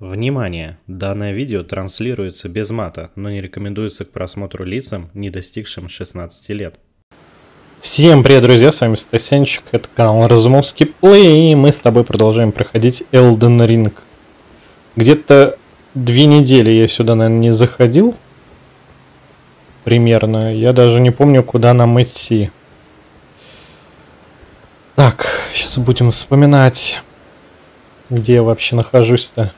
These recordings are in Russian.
Внимание! Данное видео транслируется без мата, но не рекомендуется к просмотру лицам, не достигшим 16 лет. Всем привет, друзья, с вами Стасянчик, это канал Разумовский Плей, и мы с тобой продолжаем проходить Elden Ring. Где-то 2 недели я сюда, наверное, не заходил. Примерно. Я даже не помню, куда нам идти. Так, сейчас будем вспоминать, где я вообще нахожусь-то.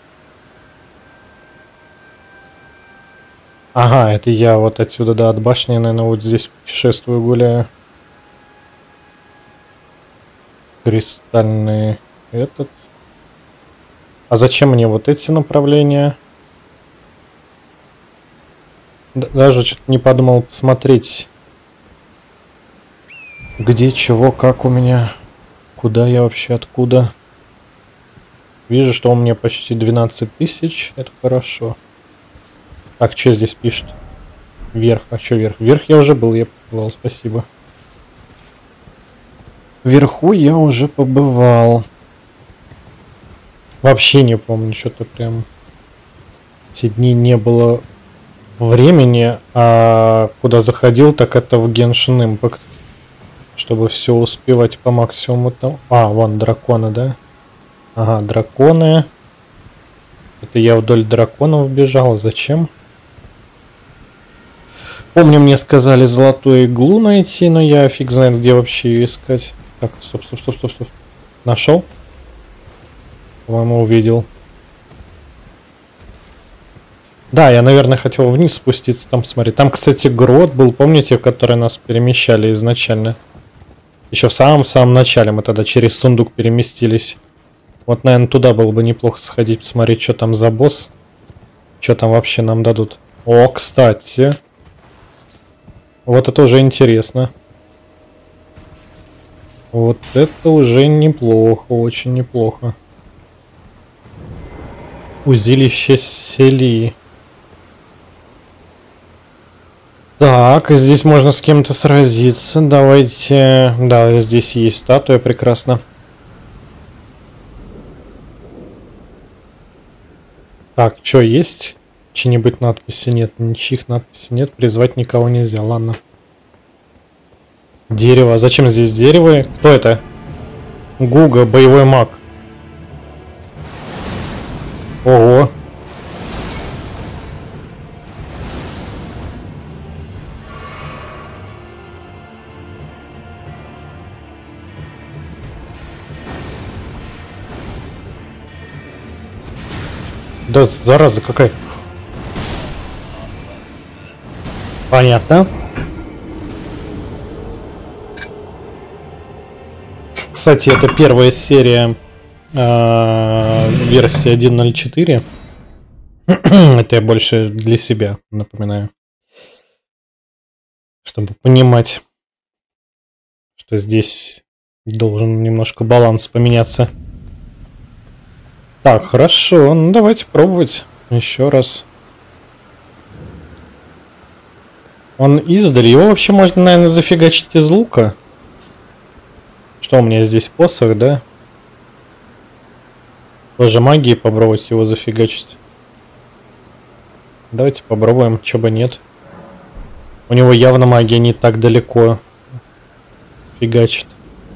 Ага, это я вот отсюда, да, от башни, наверное, вот здесь путешествую, гуляю. Кристальный этот. А зачем мне вот эти направления? Даже что-то не подумал посмотреть, где, чего, как у меня, куда я вообще, откуда. Вижу, что у меня почти 12 тысяч, это хорошо. Так, что здесь пишет? Вверх, а что вверх? Вверх я уже был, я побывал, спасибо. Вверху я уже побывал. Вообще не помню, что-то прям эти дни не было времени, а куда заходил, так это в Genshin Impact, чтобы все успевать по максимуму там. А, вон драконы, да? Ага, драконы. Это я вдоль драконов бежал. Зачем? Помню, мне сказали золотую иглу найти, но я фиг знает, где вообще ее искать. Так, стоп. Нашел? По-моему, увидел. Да, я, наверное, хотел вниз спуститься, там посмотреть. Там, кстати, грот был, помните, в который нас перемещали изначально? Еще в самом начале мы тогда через сундук переместились. Вот, наверное, туда было бы неплохо сходить, посмотреть, что там за босс. Что там вообще нам дадут. О, кстати. Вот это уже интересно. Вот это уже неплохо, очень неплохо. Узилище Селии. Так, здесь можно с кем-то сразиться. Давайте... Да, здесь есть статуя, прекрасно. Так, что есть? Чьи-нибудь надписи нет, ничьих надписей нет, призвать никого нельзя, ладно. Дерево, зачем здесь дерево? Кто это? Гуга, боевой маг. Ого. Да, зараза какая. Понятно. Кстати, это первая серия версии 1.04. Это я больше для себя напоминаю. Чтобы понимать, что здесь должен немножко баланс поменяться. Так, хорошо. Ну, давайте пробовать еще раз. Он издали. Его вообще можно, наверное, зафигачить из лука. Что у меня здесь, посох, да? Тоже магией попробовать его зафигачить. Давайте попробуем, чё бы нет. У него явно магия не так далеко фигачит.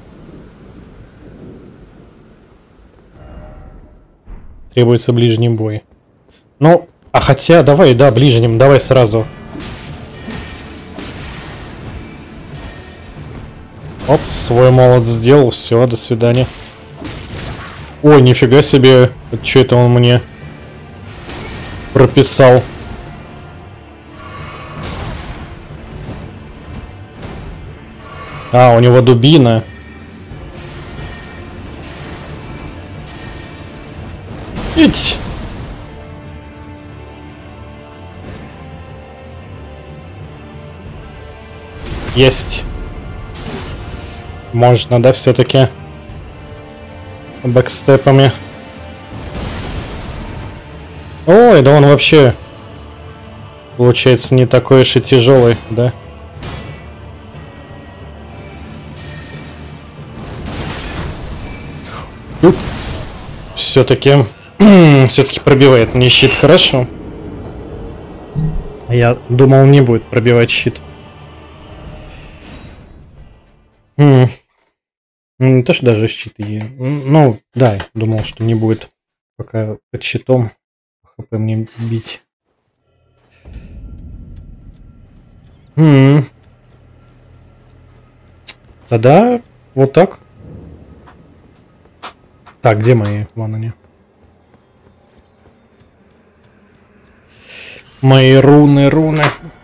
Требуется ближний бой. Ну, а хотя, давай, да, ближним, давай сразу. Оп, свой молот сделал, все, до свидания. Ой, нифига себе, что это он мне прописал? А, у него дубина. Ить! Есть. Можно, да, все-таки бэкстепами. Ой, да он вообще получается не такой уж и тяжелый, да? Все-таки Все-таки пробивает мне щит хорошо. Я думал, не будет пробивать щит. Ну, не то, что даже щит. Ну, да, думал, что не будет пока под щитом ХП мне бить. Тогда вот так. Так, где мои? Вон они. Мои руны.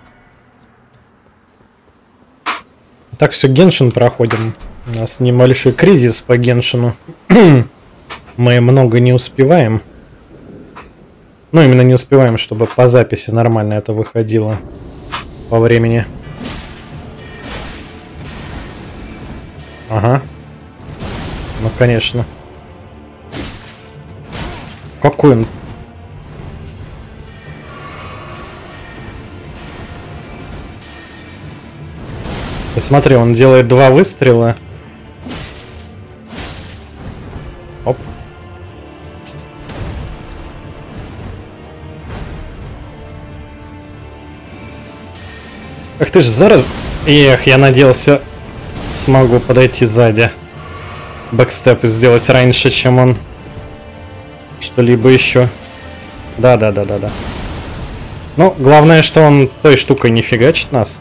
Так все Геншин проходим. У нас небольшой кризис по Геншину. Мы много не успеваем. Ну, именно не успеваем, чтобы по записи нормально это выходило по времени. Ага. Ну, конечно. Какой он? Посмотри, он делает 2 выстрела. Оп. Ах ты ж зараз... Эх, я надеялся, смогу подойти сзади. Бэкстеп сделать раньше, чем он что-либо еще. Да. Ну, главное, что он той штукой не фигачит нас.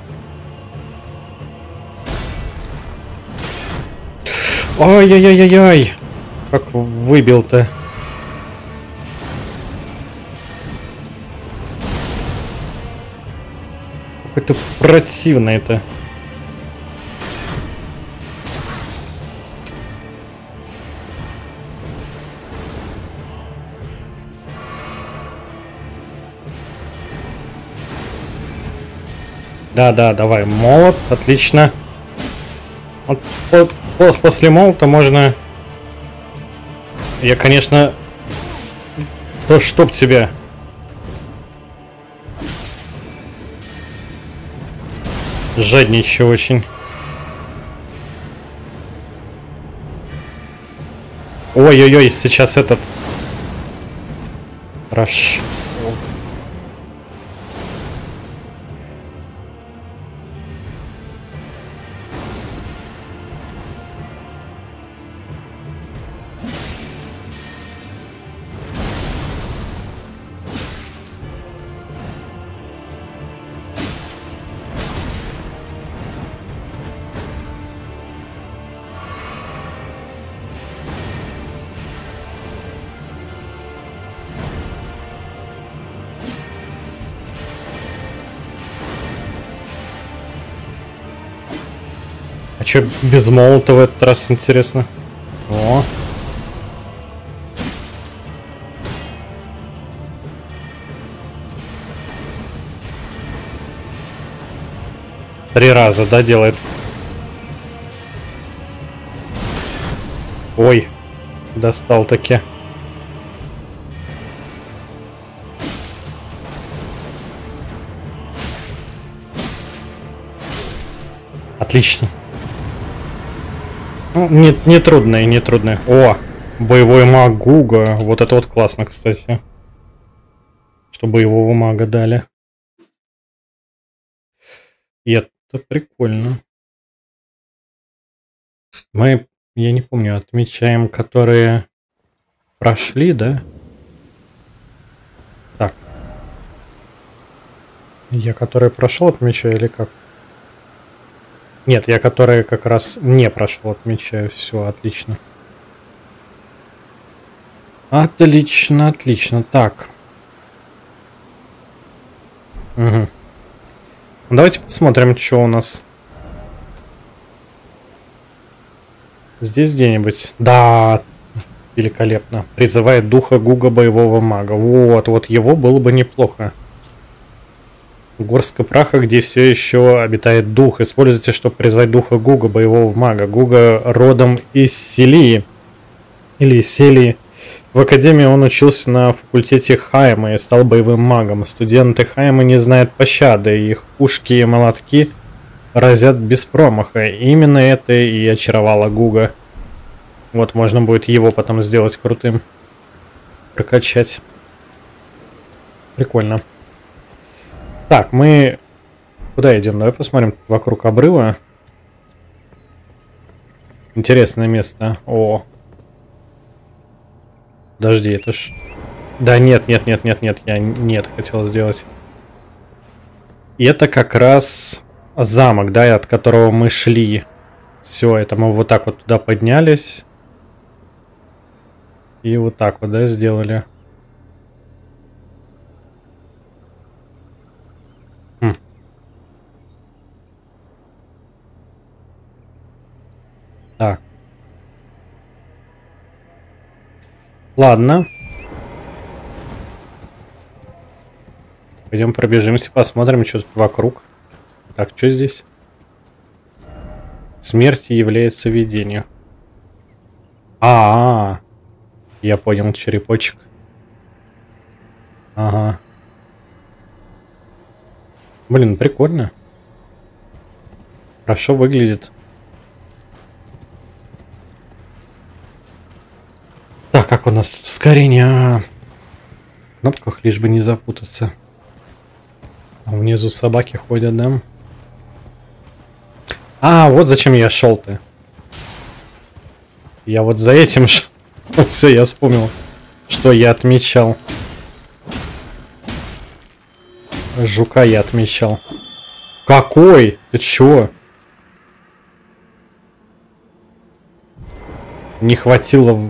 Ой-ой-ой-ой-ой. Как выбил-то. Какой-то противный-то. Да, давай, молот, отлично. Вот, после молота можно... Я, конечно... Да чтоб тебя... Жадничаю очень. Ой-ой-ой, сейчас этот... Хорошо. А чё без молота в этот раз, интересно? О. Три раза, да, делает? Ой, достал таки. Отлично. Ну, не трудное. О, боевой маг Гуга. Вот это вот классно, кстати. Что боевого мага дали. И это прикольно. Мы, я не помню, отмечаем, которые прошли, да? Так. Я который прошел, отмечаю или как? Нет, я который как раз не прошел, отмечаю. Все, отлично. Отлично. Так. Угу. Давайте посмотрим, что у нас. Здесь где-нибудь. Да, великолепно. Призывает духа Гуга боевого мага. Вот его было бы неплохо. Горстка праха, где все еще обитает дух. Используйте, чтобы призвать духа Гуга, боевого мага. Гуга родом из Селии. Или Селии. В академии он учился на факультете Хайма и стал боевым магом. Студенты Хайма не знают пощады. Их пушки и молотки разят без промаха. И именно это и очаровало Гуга. Вот, можно будет его потом сделать крутым. прокачать. Прикольно. Так, мы куда идем? Давай посмотрим вокруг обрыва. Интересное место. О. Подожди, это ж... Да нет, нет, нет, нет, нет, я нет хотел сделать. И это как раз замок, да, от которого мы шли. Все, это мы вот так вот туда поднялись. И вот так вот, да, сделали. Так. Ладно. Пойдем пробежимся, посмотрим, что тут вокруг. Так, что здесь? Смерть является видением. Я понял, черепочек. Ага. Блин, прикольно. Хорошо выглядит. Так, как у нас тут ускорение? В кнопках лишь бы не запутаться. А внизу собаки ходят, да? Вот зачем я шел-то. Я вот за этим шел. Все, я вспомнил, что я отмечал. Жука я отмечал. Какой? Ты чё? Не хватило...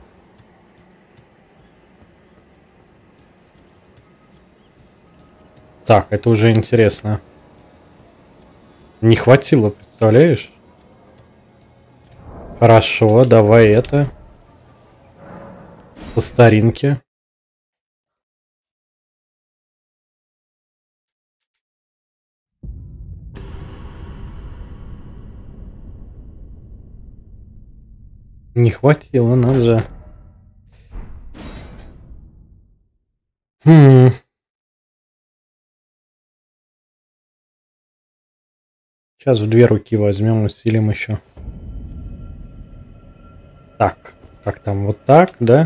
Так, это уже интересно. Не хватило, представляешь? Хорошо, давай это. По старинке. Не хватило, надо же. Сейчас в 2 руки возьмем, усилим еще. Так, как там, вот так, да?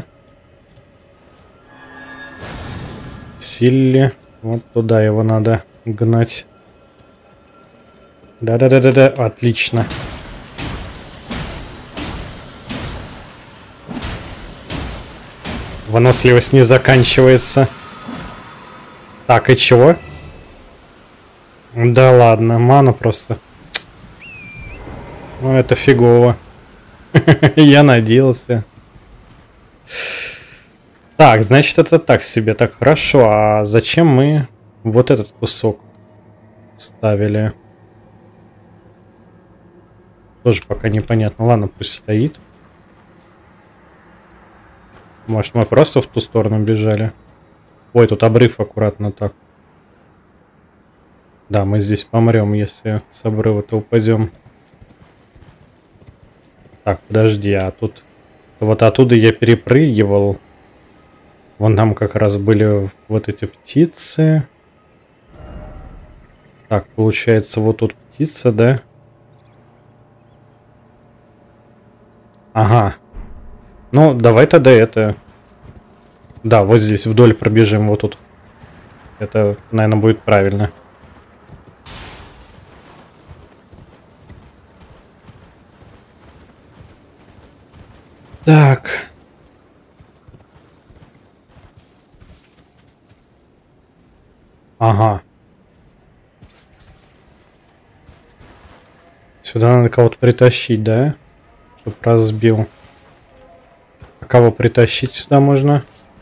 Усилили. Вот туда его надо гнать. Да-да-да-да-да, отлично. Выносливость не заканчивается. Так, и чего? Да ладно, мана просто. Ну, это фигово. Я надеялся. Так, значит, это так себе. Так, хорошо. А зачем мы вот этот кусок ставили? Тоже пока непонятно. Ладно, пусть стоит. Может, мы просто в ту сторону бежали? Ой, тут обрыв аккуратно так. Да, мы здесь помрем, если с обрыва-то упадем. Так, подожди, а тут... Вот оттуда я перепрыгивал. Вон там как раз были вот эти птицы. Так, получается, вот тут птица, да? Ага. Ну, давай тогда это... Да, вот здесь вдоль пробежим, вот тут. Это, наверное, будет правильно. Так. Ага. Сюда надо кого-то притащить, да? Чтоб разбил. А кого притащить сюда можно?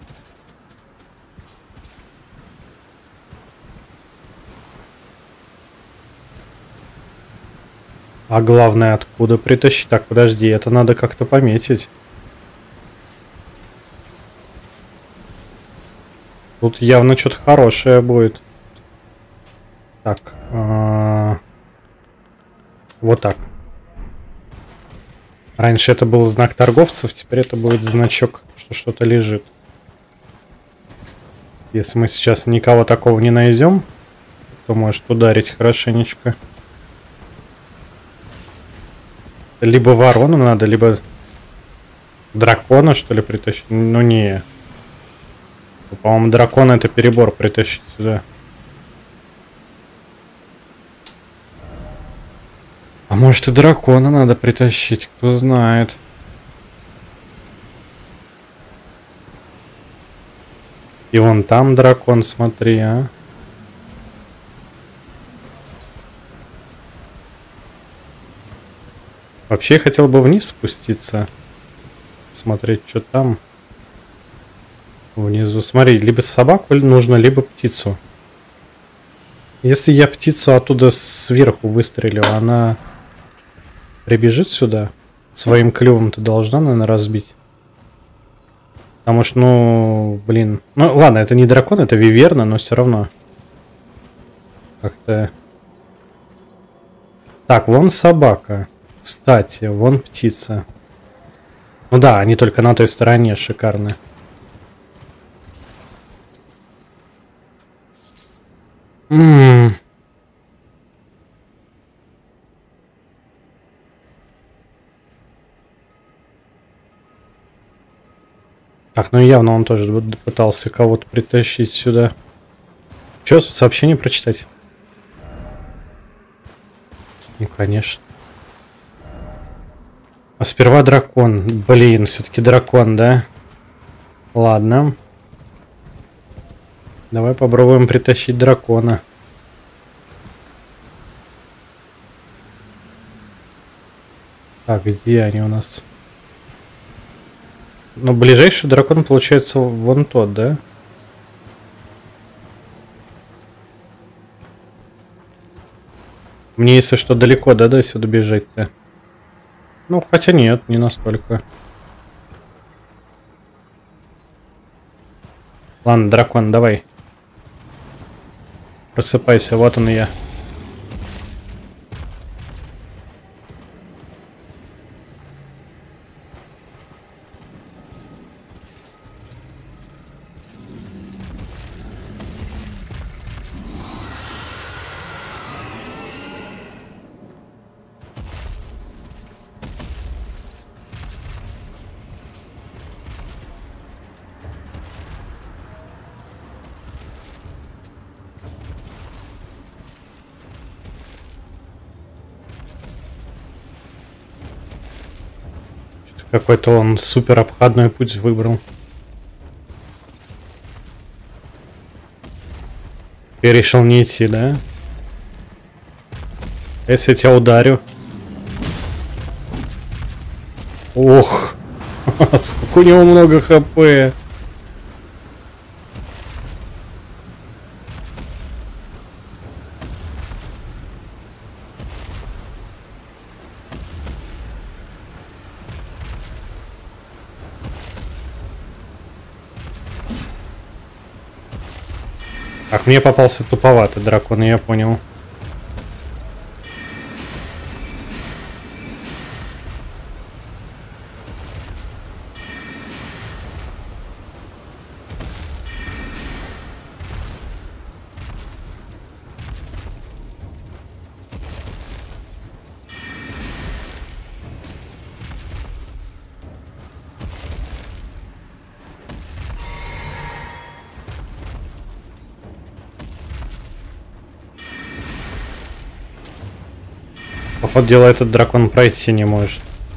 А главное, откуда притащить? Так, подожди, это надо как-то пометить. Тут явно что-то хорошее будет. Так. Вот так. Раньше это был знак торговцев, теперь это будет значок, что что-то лежит. Если мы сейчас никого такого не найдем, то может ударить хорошенечко. Либо ворону надо, либо дракона, что ли, притащить. Ну не. По-моему, дракон это перебор притащить сюда. А может и дракона надо притащить, кто знает. И вон там дракон, смотри, а. Вообще я хотел бы вниз спуститься. Смотреть, что там. Внизу. Смотри, либо собаку нужно, либо птицу. Если я птицу оттуда сверху выстрелю, она прибежит сюда. Своим клювом-то должна, наверное, разбить. Потому что, ну, блин. Ну, ладно, это не дракон, это виверна, но все равно. Как-то... Так, вон собака. Кстати, вон птица. Ну да, они только на той стороне шикарные. Так, ну явно он тоже пытался кого-то притащить сюда. Че, сообщение прочитать? Ну, конечно. А сперва дракон. Блин, все-таки дракон, да? Ладно. Давай попробуем притащить дракона. Так, где они у нас? Ну, ближайший дракон получается вон тот, да? Мне, если что, далеко, да, до сюда бежать-то? Ну, хотя нет, не настолько. Ладно, дракон, давай. Просыпайся, вот он и я. Какой-то он супер обходной путь выбрал. Я решил не идти, да? Если я тебя ударю. Ох, сколько у него много хп. Так, мне попался туповатый дракон, я понял. Походу дела, этот дракон пройти не может.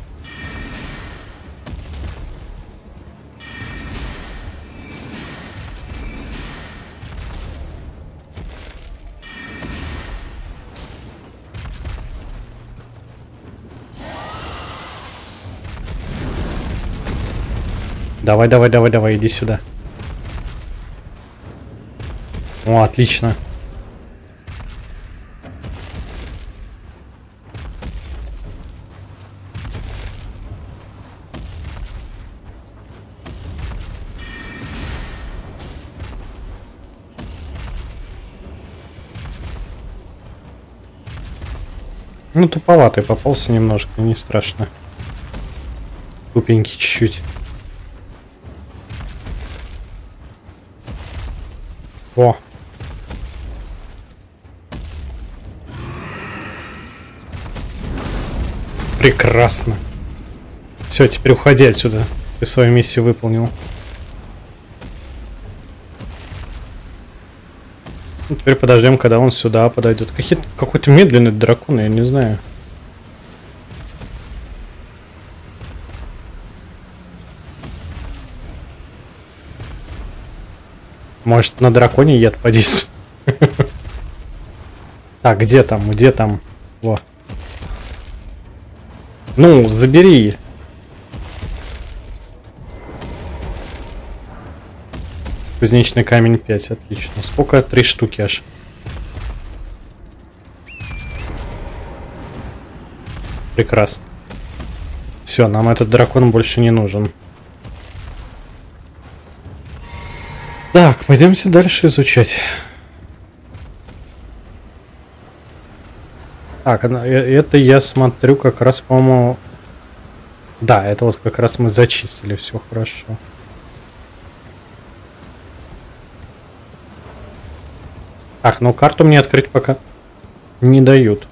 Давай, давай, давай, давай, иди сюда. О, отлично. Ну, туповатый попался немножко, не страшно. Тупенький чуть-чуть. О! Прекрасно. Все, теперь уходи отсюда. Ты свою миссию выполнил. Ну, теперь подождем, когда он сюда подойдет. Какой-то медленный дракон, я не знаю. Может, на драконе яд подействует. Так, где там? Где там? Во. Ну, забери. Кузнечный камень 5, отлично. Сколько? 3 штуки аж. Прекрасно. Все, нам этот дракон больше не нужен. Так, пойдемте дальше изучать. Так, это я смотрю как раз, по-моему... Да, это вот как раз мы зачистили, все хорошо. Ах, ну карту мне открыть пока не дают.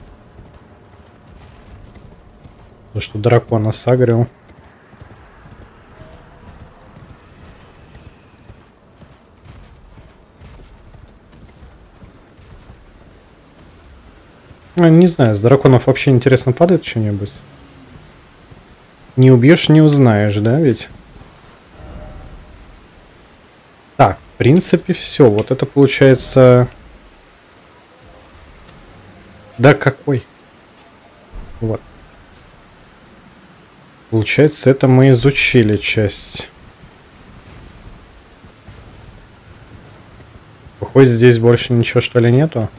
Потому что дракона сагрил. Не знаю, с драконов вообще интересно падает что-нибудь? Не убьешь, не узнаешь, да, ведь? Так, в принципе, все. Вот это получается... Да какой? Вот. Получается, это мы изучили часть. Выходит, здесь больше ничего, что ли, нету?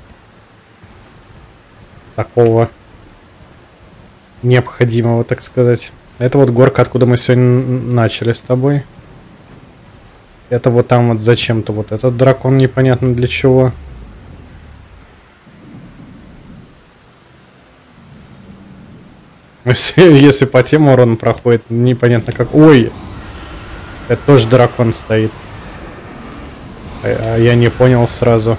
Такого необходимого, так сказать. Это вот горка, откуда мы сегодня начали с тобой. Это вот там вот зачем-то вот этот дракон непонятно для чего. Если по тему урон проходит, непонятно как... Ой! Это тоже дракон стоит. А я не понял сразу.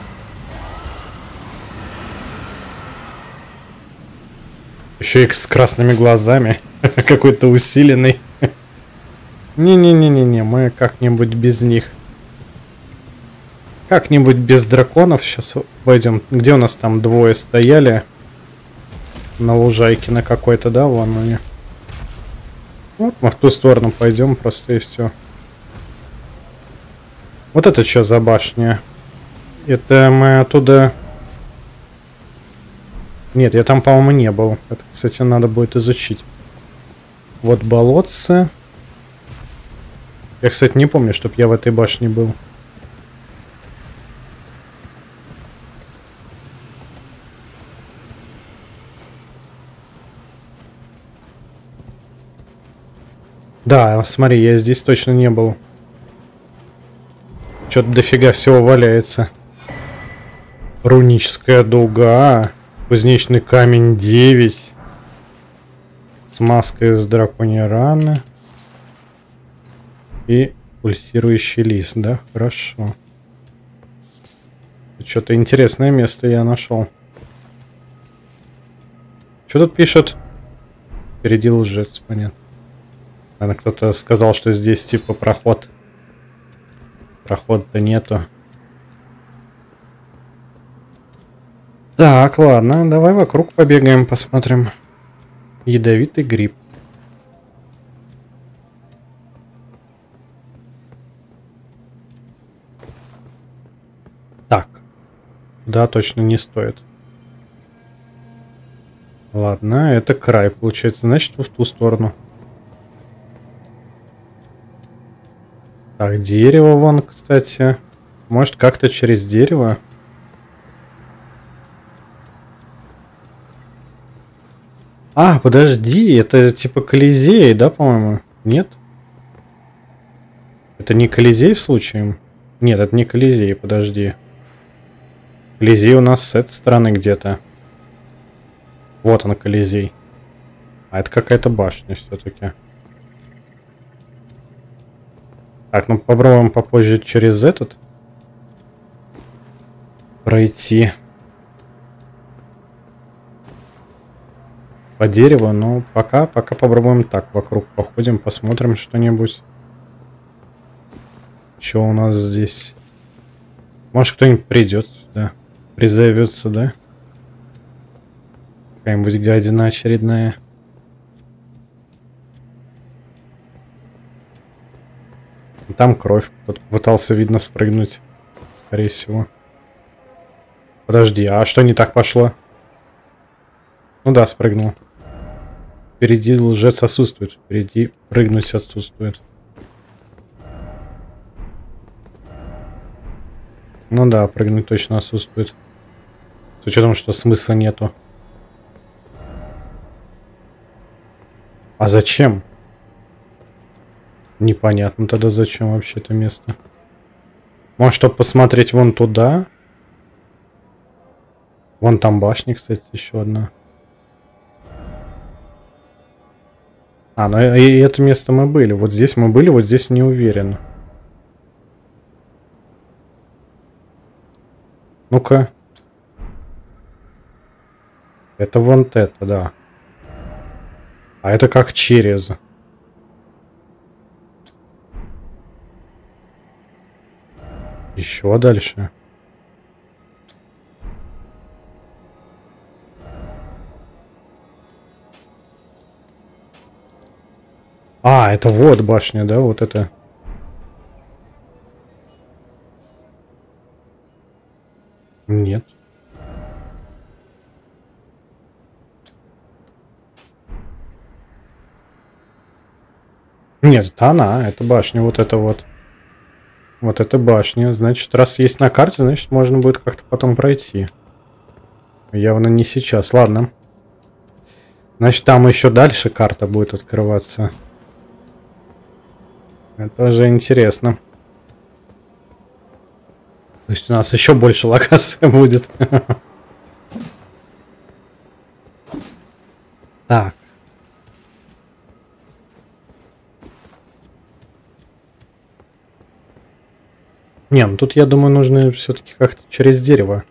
Еще и с красными глазами. Какой-то усиленный. Не-не-не-не-не, мы как-нибудь без них. Как-нибудь без драконов сейчас пойдем. Где у нас там двое стояли? На лужайке на какой-то, да, вон они. Вот мы в ту сторону пойдем просто и все. Вот это что за башня? Это мы оттуда... Нет, я там, по-моему, не был. Это, кстати, надо будет изучить. Вот болотце. Я, кстати, не помню, чтоб я в этой башне был. Да, смотри, я здесь точно не был. Что-то дофига всего валяется. Руническая дуга. Кузнечный камень 9. Смазка из драконьей раны. И пульсирующий лист, да? Хорошо. Что-то интересное место я нашел. Что тут пишет? Впереди лжец, понятно. Наверное, кто-то сказал, что здесь типа проход. Прохода нету. Так, ладно, давай вокруг побегаем, посмотрим. Ядовитый гриб. Так. Да, точно не стоит. Ладно, это край, получается. Значит, в ту сторону. Так, дерево вон, кстати. Может, как-то через дерево? А, подожди, это типа Колизей, да, по-моему? Нет? Это не Колизей случаем? Нет, это не Колизей, подожди. Колизей у нас с этой стороны где-то. Вот он, Колизей. А это какая-то башня все-таки. Так, ну попробуем попозже через этот пройти. По дереву, но пока попробуем так. Вокруг походим, посмотрим что-нибудь. Что у нас здесь? Может, кто-нибудь придет. Призовется, да? Какая-нибудь гадина очередная. Там кровь. Кто-то пытался, видно, спрыгнуть. Скорее всего. Подожди, а что не так пошло? Ну да, спрыгнул. Впереди лжец отсутствует. Впереди прыгнуть отсутствует. Ну да, прыгнуть точно отсутствует. С учетом, что смысла нету. А зачем? Непонятно тогда, зачем вообще это место. Может, чтобы посмотреть вон туда? Вон там башня, кстати, еще одна. А, ну и это место мы были. Вот здесь мы были, вот здесь не уверен. Ну-ка. Это вон это, да. А это как через. Еще дальше. А, это вот башня, да, вот это. Нет. Нет, это она, это башня, вот это вот. Вот это башня. Значит, раз есть на карте, значит, можно будет как-то потом пройти. Явно не сейчас. Ладно. Значит, там еще дальше карта будет открываться. Это уже интересно. То есть у нас еще больше локаций будет. Так. Не, ну тут, я думаю, нужно все-таки как-то через дерево.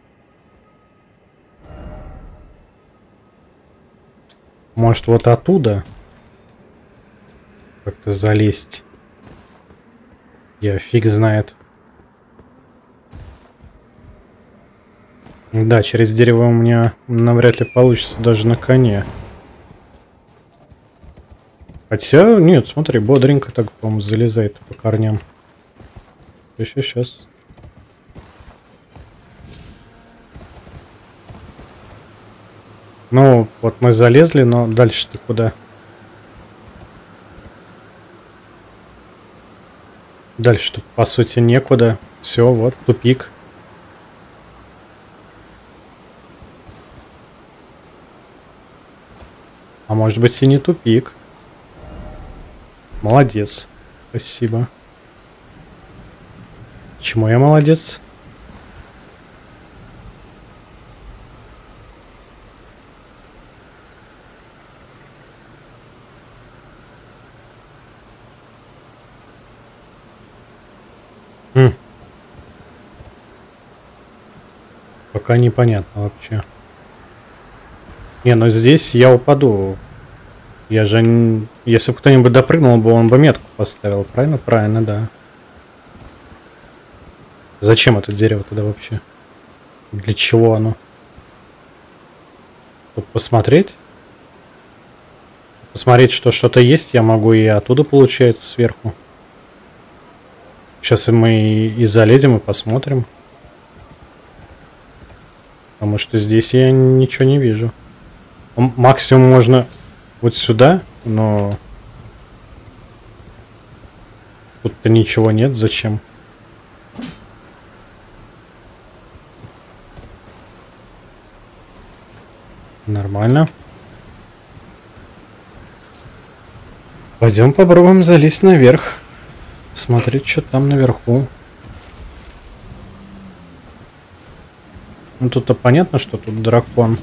Может, вот оттуда как-то залезть. Я фиг знает. Да, через дерево у меня навряд ли получится даже на коне. Хотя, нет, смотри, бодренько так, по-моему, залезает по корням. Сейчас. Ну, вот мы залезли, но дальше-то куда? Дальше-то, по сути, некуда. Все, вот, тупик. А может быть и не тупик. Молодец. Спасибо. Чему я молодец? Пока непонятно вообще. Не, ну здесь я упаду. Я же... Если бы кто-нибудь допрыгнул бы, он бы метку поставил. Правильно? Правильно, да. Зачем это дерево тогда вообще? Для чего оно? Тут посмотреть? Посмотреть, что что-то есть, я могу и оттуда, получается, сверху. Сейчас мы и залезем, и посмотрим. Потому что здесь я ничего не вижу. Максимум можно вот сюда, но... Тут-то ничего нет, зачем? Нормально. Пойдем попробуем залезть наверх. Смотреть, что там наверху. Ну тут-то понятно, что тут дракон.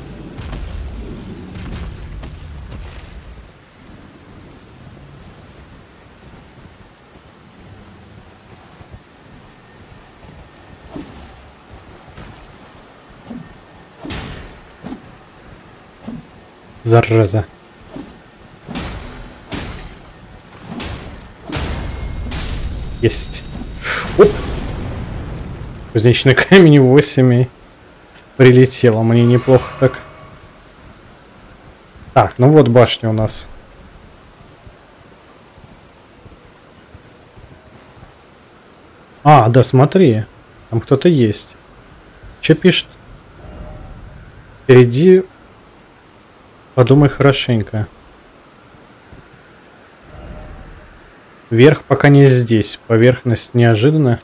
Зараза. Есть. Оп. Кузнечный камень 8. Прилетело мне неплохо так. Так, ну вот башня у нас. А, да, смотри. Там кто-то есть. Че пишет? Впереди подумай хорошенько. Вверх пока не здесь. Поверхность неожиданно.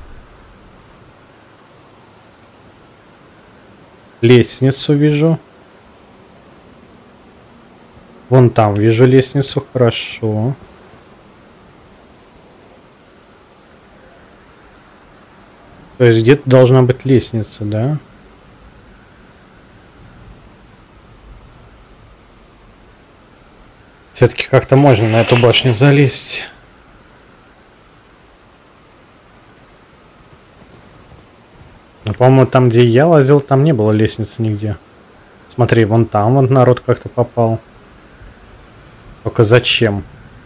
Лестницу вижу. Вон там вижу лестницу. Хорошо. То есть где-то должна быть лестница, да? Все-таки как-то можно на эту башню залезть. Но, по-моему, там, где я лазил, там не было лестницы нигде. Смотри, вон там вот народ как-то попал. Только зачем?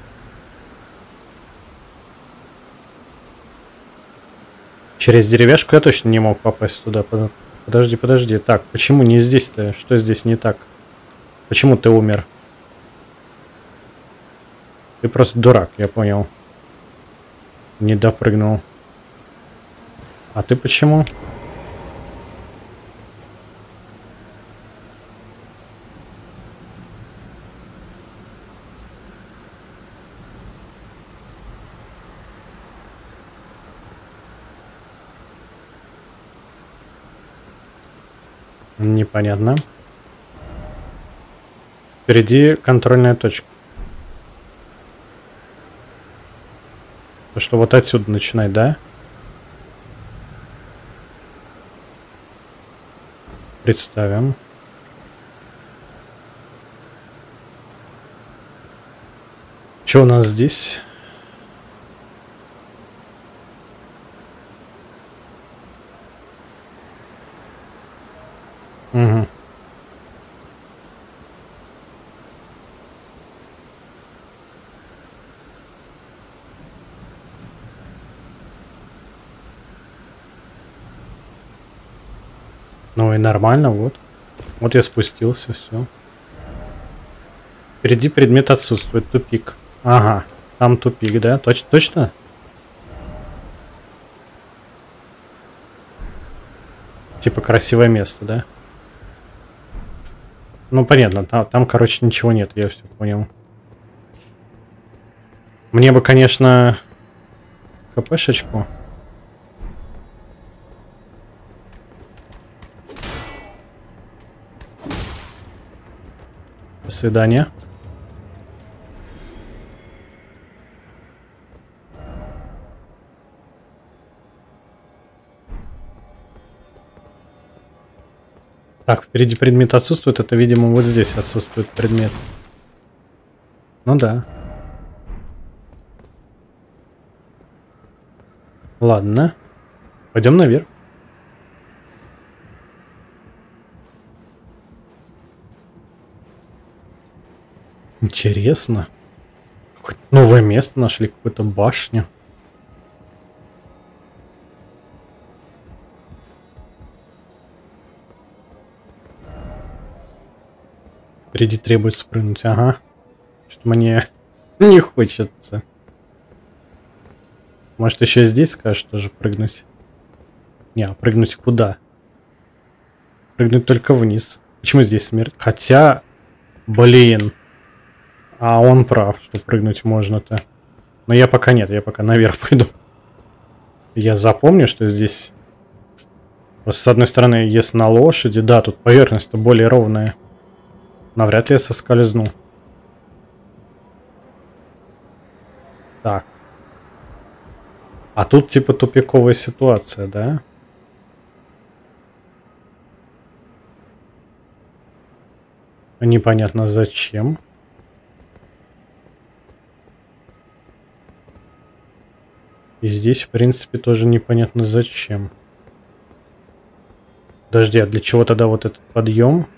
Через деревяшку я точно не мог попасть туда. Подожди, подожди. Так, почему не здесь-то? Что здесь не так? Почему ты умер? Ты просто дурак, я понял. Не допрыгнул. А ты почему? Непонятно. Впереди контрольная точка. То, что вот отсюда начинать, да? Представим. Что у нас здесь? Угу. Ну и нормально, вот. Вот я спустился, все. Впереди предмет отсутствует, тупик. Ага, там тупик, да? Точно? Типа красивое место, да? Ну понятно, там короче, ничего нет, я все понял. Мне бы, конечно, хпшечку. До свидания. Так, впереди предмет отсутствует. Это, видимо, вот здесь отсутствует предмет. Ну да. Ладно. Пойдем наверх. Интересно. Какое-то новое место нашли, какую-то башню. Впереди требуется спрыгнуть. Ага. Что мне не хочется. Может, еще здесь скажешь тоже прыгнуть? Не, а прыгнуть куда? Прыгнуть только вниз. Почему здесь смерть? Хотя, блин. А он прав, что прыгнуть можно-то. Но я пока нет, я пока наверх пойду. Я запомню, что здесь... Просто с одной стороны, если на лошади, да, тут поверхность-то более ровная. Навряд ли я соскользну. Так. А тут типа тупиковая ситуация, да? Непонятно зачем. И здесь, в принципе, тоже непонятно зачем. Подожди, а для чего тогда вот этот подъем?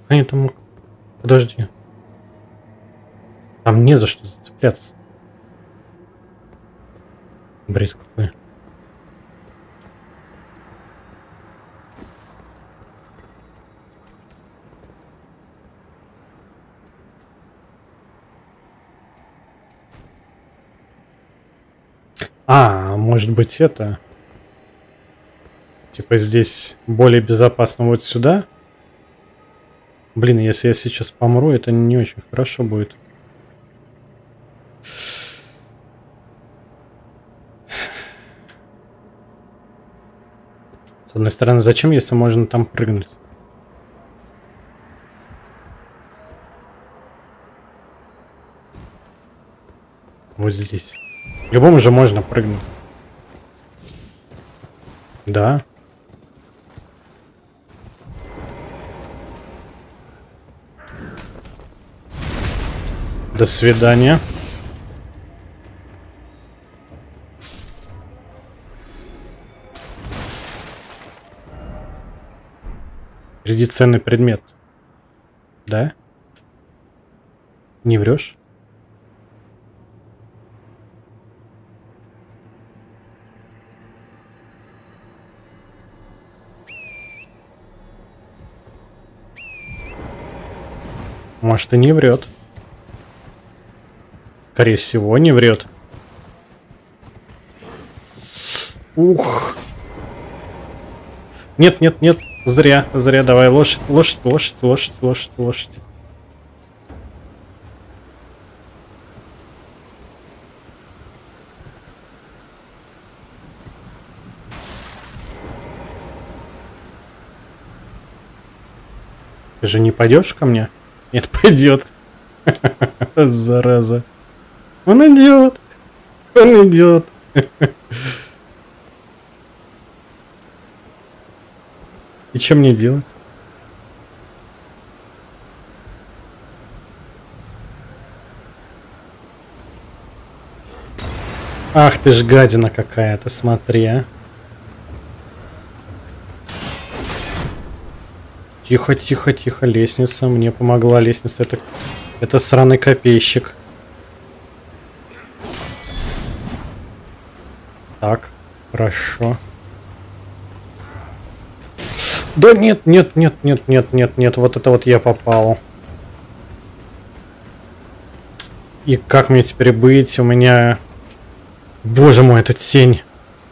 Они там... Подожди. Там не за что зацепляться. Бред какой. А, может быть это... Типа здесь более безопасно вот сюда? Блин, если я сейчас помру, это не очень хорошо будет. С одной стороны, зачем, если можно там прыгнуть? Вот здесь. Любому же можно прыгнуть. Да. До свидания. Впереди ценный предмет. Да? Не врешь? Может, и не врет. Скорее всего, не врет. Ух. Нет, нет, нет. Зря, зря. Давай, лошадь, лошадь, лошадь, лошадь, лошадь, лошадь. Ты же не пойдешь ко мне? Нет, пойдет. Зараза. Он идет. Он идет. И что мне делать? Ах ты ж гадина какая-то, смотри, а. Тихо, тихо, тихо, лестница. Мне помогла лестница. Это сраный копейщик. Так, хорошо. Да нет, нет, нет, нет, нет, нет, нет. Вот это вот я попал. И как мне теперь быть? У меня... Боже мой, это тень.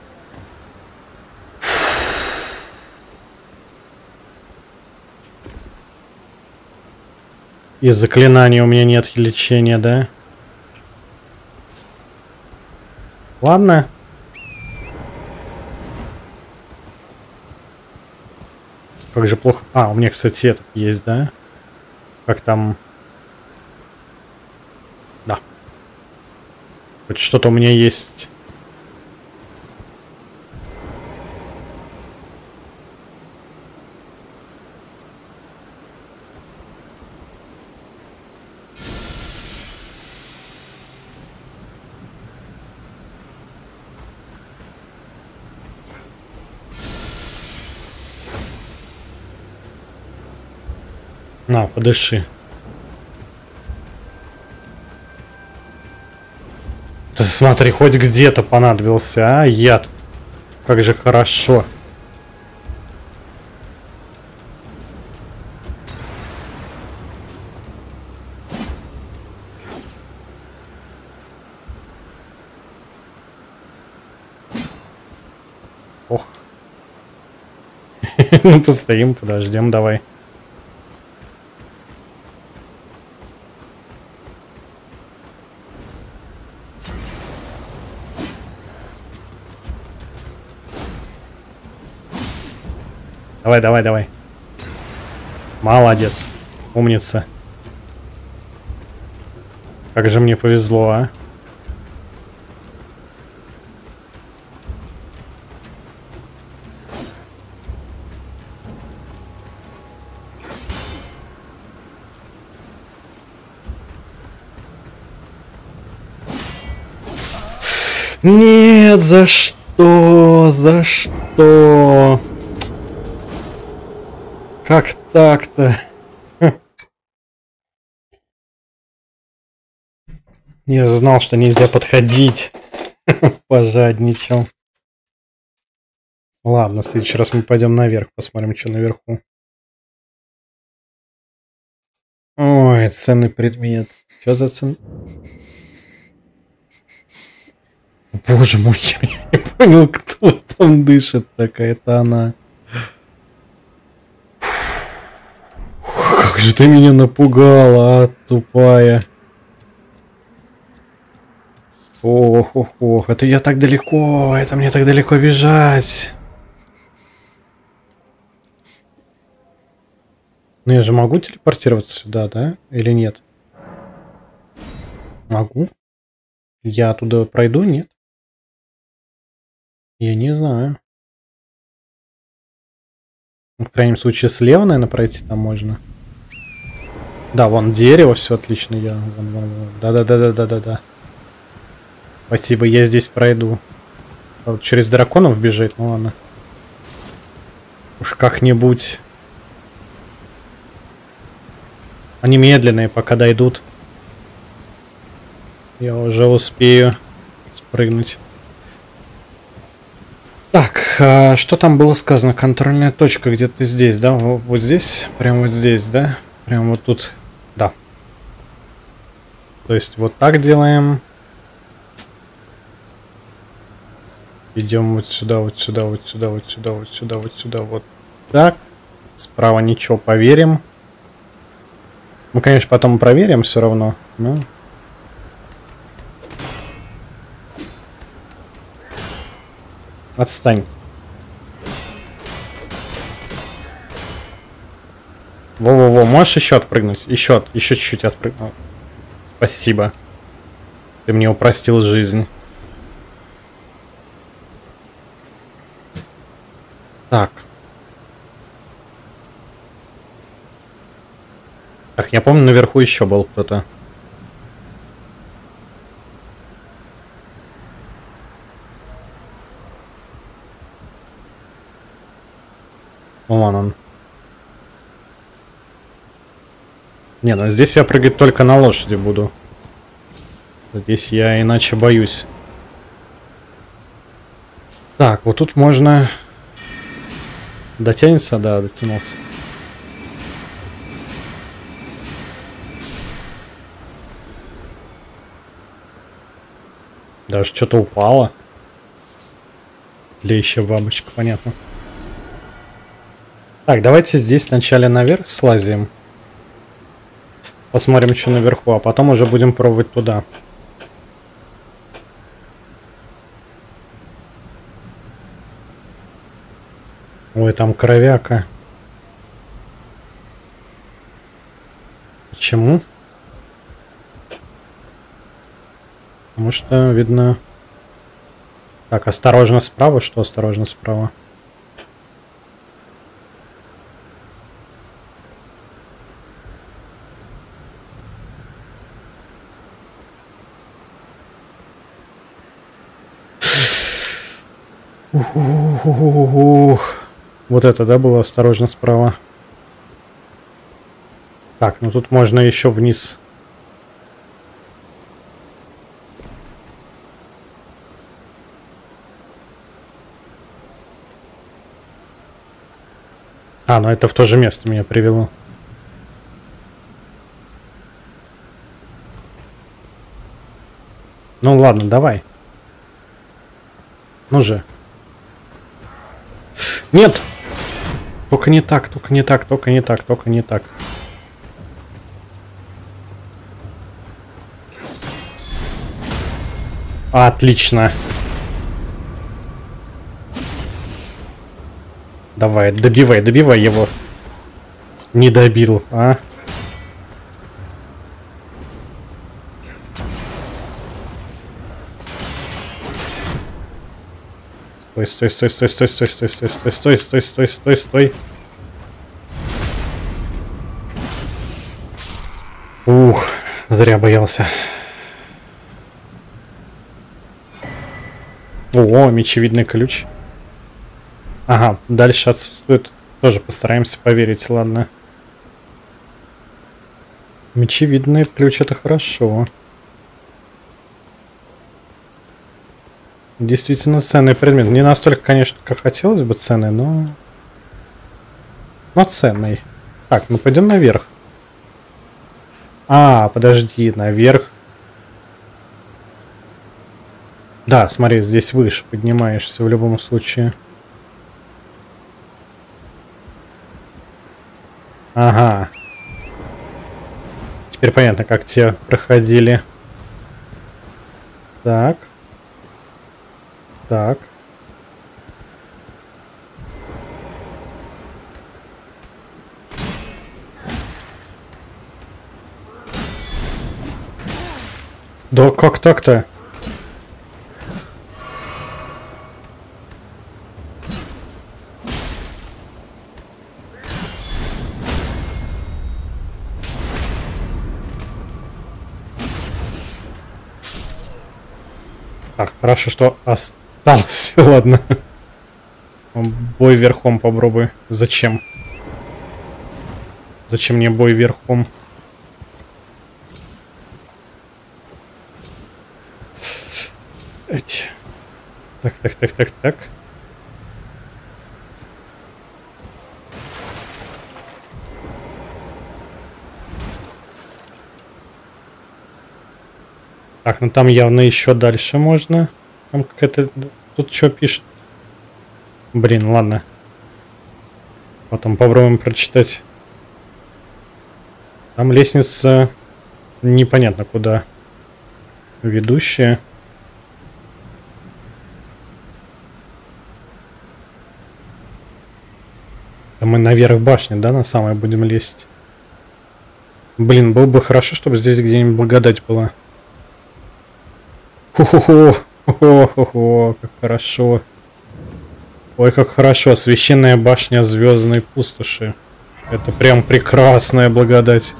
И заклинаний у меня нет лечения, да? Ладно. Как же плохо. А, у меня, кстати, этот есть, да? Как там? Да. Хоть что-то у меня есть. На, подыши. Ты смотри, хоть где-то понадобился, а? Яд. Как же хорошо. Ох. Ну, постоим, подождем, давай. Давай, давай, давай. Молодец. Умница. Как же мне повезло, а? Нет, за что? За что? Как так-то? Я же знал, что нельзя подходить. Пожадничал. Ладно, в следующий раз мы пойдем наверх, посмотрим, что наверху. Ой, ценный предмет. Что за цен... Боже мой, я не понял, кто там дышит. Такая-то она. Как же ты меня напугала, а, тупая. Ох, ох, ох, это я так далеко, это мне так далеко бежать. Ну я же могу телепортироваться сюда, да? Или нет? Могу. Я туда пройду, нет? Я не знаю. В крайнем случае слева, наверное, пройти там можно. Да, вон дерево, все отлично. Я вон. Да. Спасибо, я здесь пройду. А вот через драконов бежит, ну ладно. Уж как-нибудь. Они медленные, пока дойдут. Я уже успею спрыгнуть. Так, что там было сказано? Контрольная точка где-то здесь, да? Вот здесь? Прям вот здесь, да? Прям вот тут. Да. То есть вот так делаем. Идем вот сюда, вот сюда, вот сюда, вот сюда, вот сюда, вот сюда, вот так. Справа ничего, поверим. Мы, конечно, потом проверим все равно, но... Отстань. Во-во-во, можешь еще отпрыгнуть? Еще чуть-чуть отпрыгнуть. Спасибо. Ты мне упростил жизнь. Так. Так, я помню, наверху еще был кто-то. Вон он. Не, ну здесь я прыгать только на лошади буду. Здесь я иначе боюсь. Так, вот тут можно... Дотянется? Да, дотянулся. Даже что-то упало. Тлеющая бабочка, понятно. Так, давайте здесь вначале наверх слазим. Посмотрим, что наверху, а потом уже будем пробовать туда. Ой, там кровяка. Почему? Потому что, видно... Так, осторожно справа. Что осторожно справа? Вот это, да, было осторожно справа. Так, ну тут можно еще вниз. А, ну это в то же место меня привело. Ну ладно, давай. Ну же. Нет! Только не так, только не так, только не так, только не так. Отлично. Давай, добивай, добивай его. Не добил, а? Стой, стой, стой, стой, стой, стой, стой, стой, стой, стой, стой, стой, стой. Ух, зря боялся. О, мечевидный ключ. Ага, дальше отсутствует. Тоже постараемся поверить, ладно. Мечевидный ключ — это хорошо. Действительно ценный предмет. Не настолько, конечно, как хотелось бы ценный, но... Но ценный. Так, ну пойдем наверх. А, подожди, наверх. Да, смотри, здесь выше поднимаешься в любом случае. Ага. Теперь понятно, как те проходили. Так. Так. Да как так-то? Так, хорошо, что остался. Ладно. Бой верхом попробуй. Зачем? Зачем мне бой верхом? Так, так, так, так, так. Так, ну там явно еще дальше можно. Там какая-то... Тут что пишет? Блин, ладно. Потом попробуем прочитать. Там лестница непонятно куда ведущая. Да мы наверх башни, да, на самой будем лезть? Блин, было бы хорошо, чтобы здесь где-нибудь благодать была. Хо-хо-хо, как хорошо. Ой, как хорошо. Священная башня звездной пустоши. Это прям прекрасная благодать.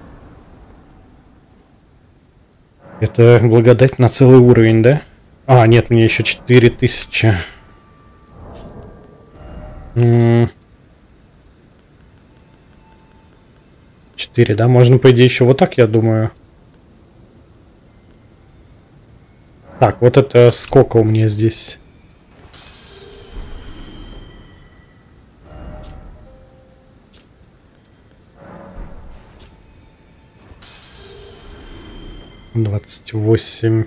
Это благодать на целый уровень, да? А, нет, мне еще 4000. 4, да? Можно, по идее, еще вот так, я думаю. Так, вот это сколько у меня здесь? Двадцать 28.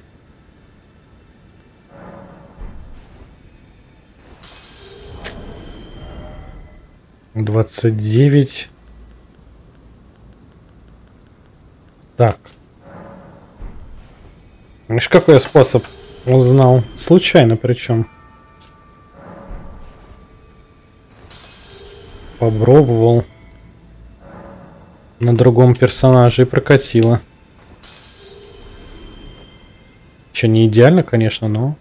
Двадцать 29. Так. Видишь, какой я способ узнал? Случайно причем. Попробовал. На другом персонаже и прокатило. Еще не идеально, конечно, но...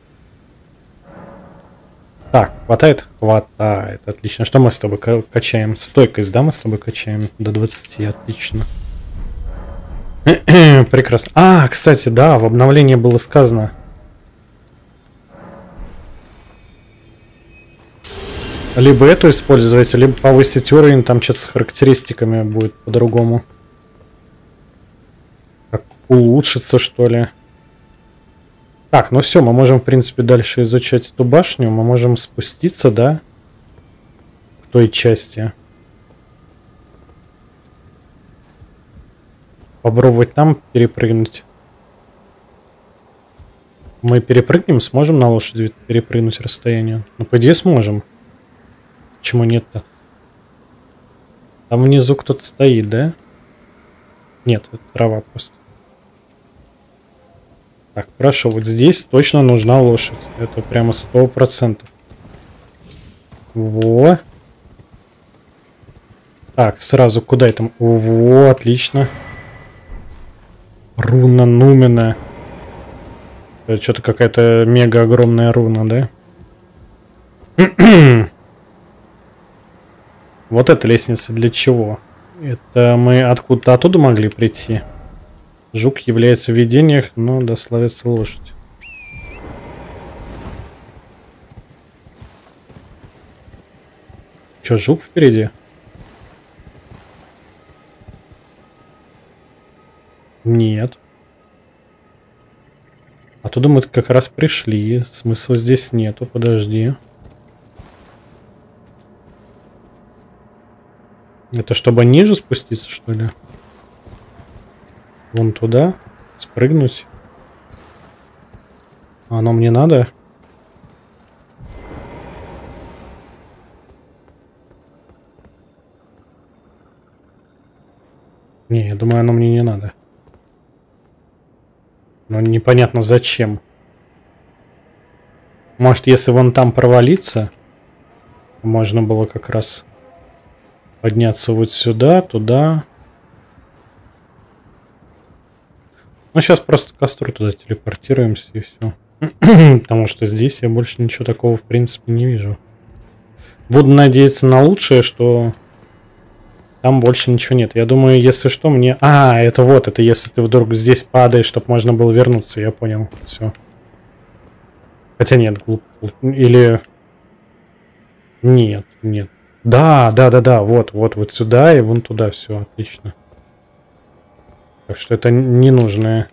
Так, хватает? Хватает. Отлично. Что мы с тобой качаем? Стойкость, да, мы с тобой качаем? До 20, отлично. Прекрасно. А, кстати, да, в обновлении было сказано. Либо эту использовать, либо повысить уровень, там что-то с характеристиками будет по-другому. Как улучшится, что ли. Так, ну все, мы можем, в принципе, дальше изучать эту башню. Мы можем спуститься, да? К той части. Попробовать там перепрыгнуть. Мы перепрыгнем, сможем на лошади перепрыгнуть расстояние? Ну, по идее, сможем. Почему нет-то? Там внизу кто-то стоит, да? Нет, это трава просто. Так, хорошо, вот здесь точно нужна лошадь. Это прямо 100%. Во. Так, сразу куда это? Во, отлично. Руна Нумена. Это что-то какая-то мега огромная руна, да? Вот эта лестница для чего? Это мы откуда-то оттуда могли прийти? Жук является в видениях, но дословится лошадь. Че, жук впереди? Нет. А Оттуда мы как раз пришли. Смысла здесь нету, подожди. Это чтобы ниже спуститься, что ли? Вон туда? Спрыгнуть? Оно мне надо? Не, я думаю, оно мне не надо. Но непонятно зачем. Может, если вон там провалиться, можно было как раз подняться вот сюда, туда. Ну, сейчас просто к костру туда телепортируемся и все. Потому что здесь я больше ничего такого, в принципе, не вижу. Буду надеяться на лучшее, что там больше ничего нет. Я думаю, если что, мне... А, это вот, это если ты вдруг здесь падаешь, чтобы можно было вернуться. Я понял, все. Хотя нет, глупо. Или... Нет, нет. Да, вот сюда и вон туда, все, отлично. Так что это ненужное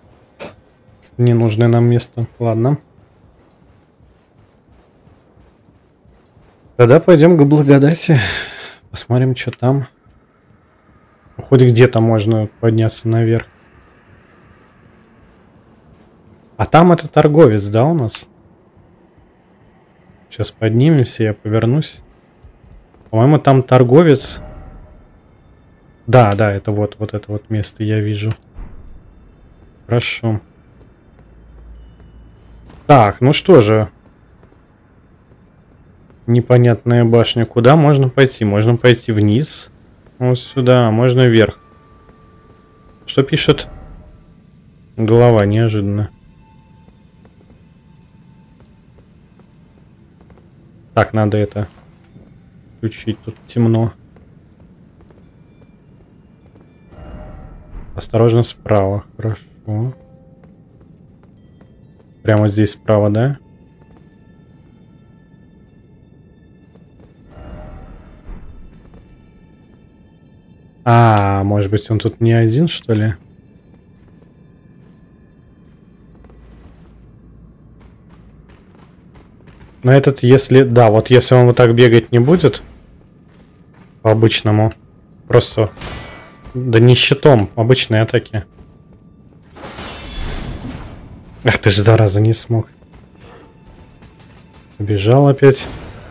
нам место. Ладно. Тогда пойдем к благодати. Посмотрим, что там. Хоть где-то можно подняться наверх. А там это торговец, да, у нас? Сейчас поднимемся, я повернусь. По-моему, там торговец. Да, это вот это вот место я вижу. Хорошо. Так, ну что же. Непонятная башня. Куда можно пойти? Можно пойти вниз. Вот сюда, можно вверх. Что пишет? Голова, неожиданно. Так, надо это включить, тут темно. Осторожно справа, хорошо. Прямо здесь справа, да? А, может быть, он тут не один, что ли? Но этот, если... Да, вот если он вот так бегать не будет, по-обычному, просто... Да не щитом, обычные атаки. Ах ты ж, зараза, не смог. Побежал опять.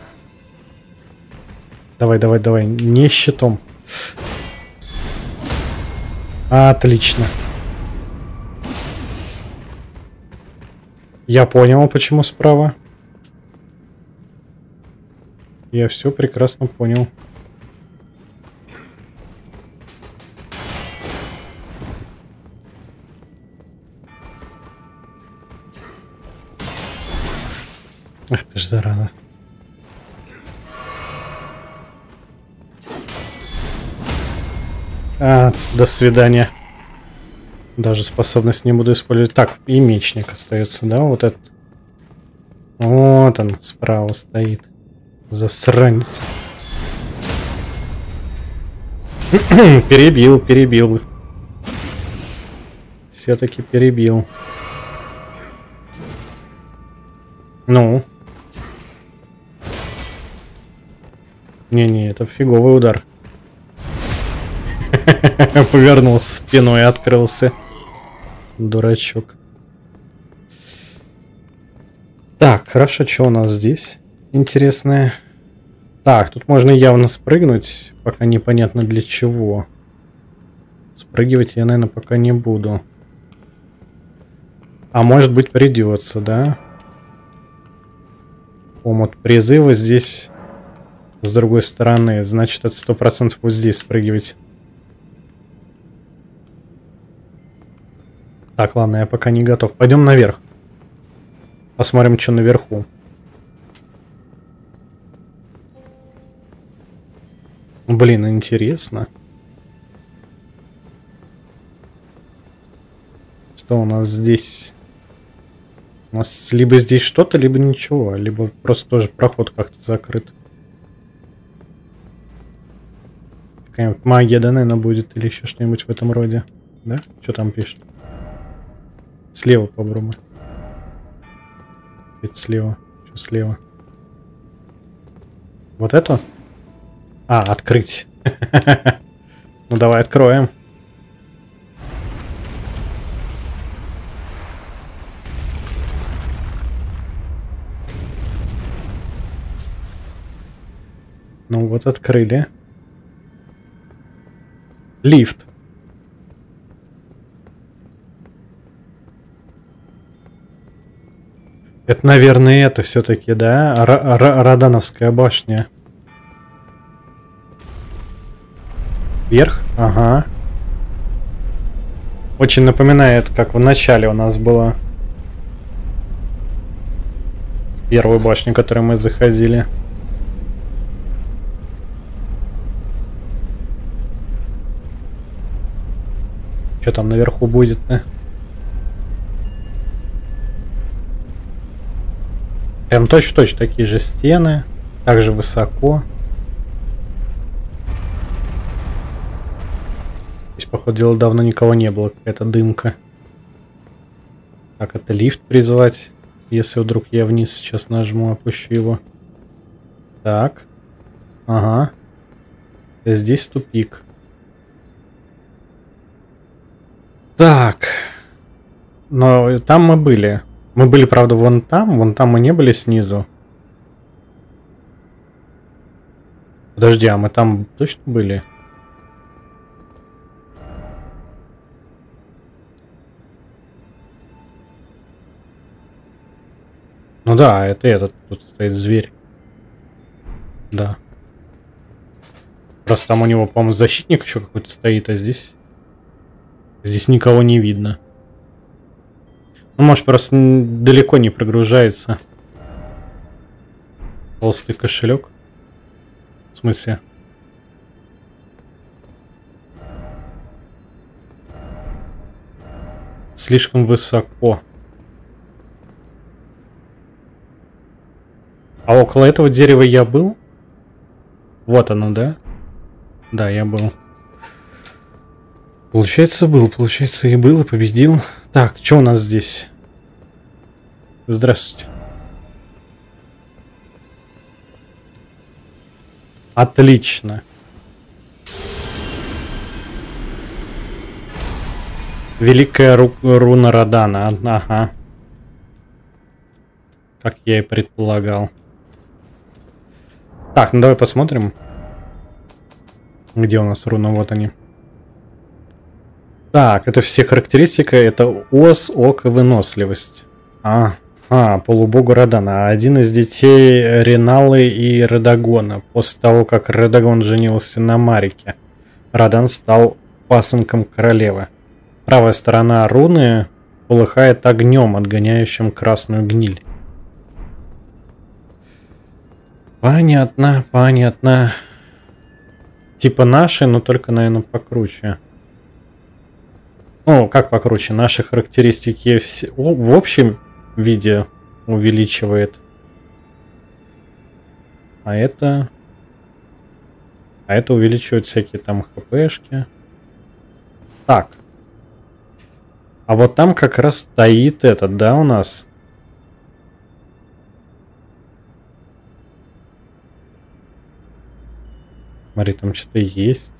Давай, не щитом. Отлично. Я понял, почему справа. Я все прекрасно понял. Ах ты ж, зараза. До свидания. Даже способность не буду использовать. Так, и мечник остается, да? Вот этот. Вот он справа стоит. Засранец. Перебил. Все-таки перебил. Ну. Не, это фиговый удар. Повернулся спиной и открылся. Дурачок. Так, хорошо, что у нас здесь интересное? Так, тут можно явно спрыгнуть, пока непонятно для чего. Спрыгивать я, наверное, пока не буду. А может быть, придется, да? Омут призыва здесь с другой стороны. Значит, это 100% вот здесь спрыгивать. Так, ладно, я пока не готов. Пойдем наверх. Посмотрим, что наверху. Блин, интересно. Что у нас здесь? У нас либо здесь что-то, либо ничего. Либо просто тоже проход как-то закрыт. Какая-нибудь магия, да, наверное, будет. Или еще что-нибудь в этом роде. Да? Что там пишет? Слева попробуй. Это слева. Что слева? Вот эту? А, открыть. Ну давай откроем. Ну вот открыли. Лифт. Это, наверное, это все-таки, да? Родановская башня. Вверх? Ага. Очень напоминает, как в начале у нас было. Первую башню, в которую мы заходили. Что там наверху будет-то? Прям точь-в-точь такие же стены. Также высоко. Здесь, походу дела, давно никого не было. Какая-то дымка. Так, это лифт призвать. Если вдруг я вниз сейчас нажму, опущу его. Так. Ага. Здесь тупик. Так. Но там мы были. Мы были, правда, вон там мы не были снизу. Подожди, а мы там точно были? Ну да, это этот, тут стоит зверь. Да. Просто там у него, по-моему, защитник еще какой-то стоит, а здесь... Здесь никого не видно. Ну, может, просто далеко не прогружается. Толстый кошелек. В смысле? Слишком высоко. А около этого дерева я был? Вот оно, да? Да, я был. Получается, и был, и победил. Так, что у нас здесь? Здравствуйте. Отлично. Великая руна Родана. Ага. Как я и предполагал. Так, ну давай посмотрим. Где у нас руна? Вот они. Так, это все характеристика. Это ос, око, выносливость. Полубогу Родана. Один из детей Реналы и Редагона. После того, как Редагон женился на Марике, Родан стал пасынком королевы. Правая сторона руны полыхает огнем, отгоняющим красную гниль. Понятно, понятно. Типа наши, но только, наверное, покруче. Ну, как покруче? Наши характеристики в общем виде увеличивает. А это увеличивает всякие там хпшки. Так. А вот там как раз стоит этот, да, у нас? Смотри, там что-то есть.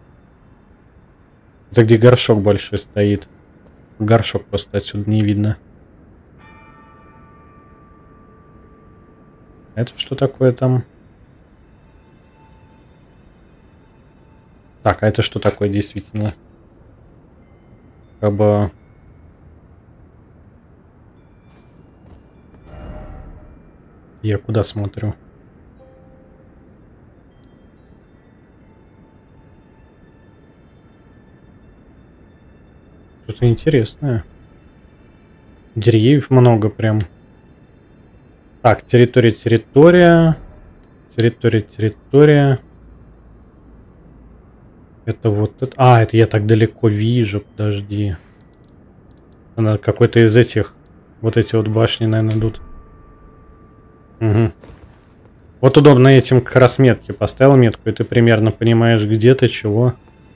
Это где горшок большой стоит. Горшок просто отсюда не видно. Это что такое там? Так, а это что такое действительно? Как бы... Я куда смотрю? Что-то интересное. Деревьев много прям. Так, территория. Это вот это. А, это я так далеко вижу. Подожди. Она какой-то из этих. Вот эти вот башни, наверное, идут. Угу. Вот удобно этим как раз метки. Поставил метку, и ты примерно понимаешь, где ты, чего.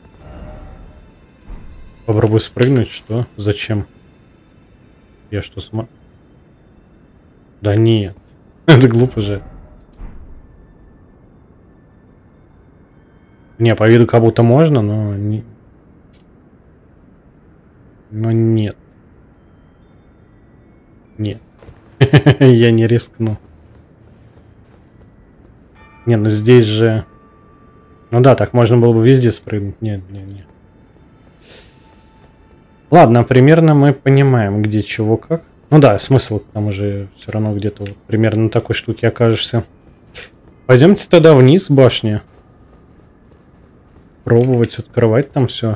Попробуй спрыгнуть, что? Зачем? Я что, Да нет. Это глупо же. Не, по виду как будто можно, но... Но нет. Нет. Я не рискну. Не, ну здесь же... Ну да, так можно было бы везде спрыгнуть. Нет, нет, нет. Ладно, примерно мы понимаем, где чего как. Ну да, смысл там уже все равно где-то вот примерно на такой штуке окажешься. Пойдемте тогда вниз башни. Пробовать открывать там все.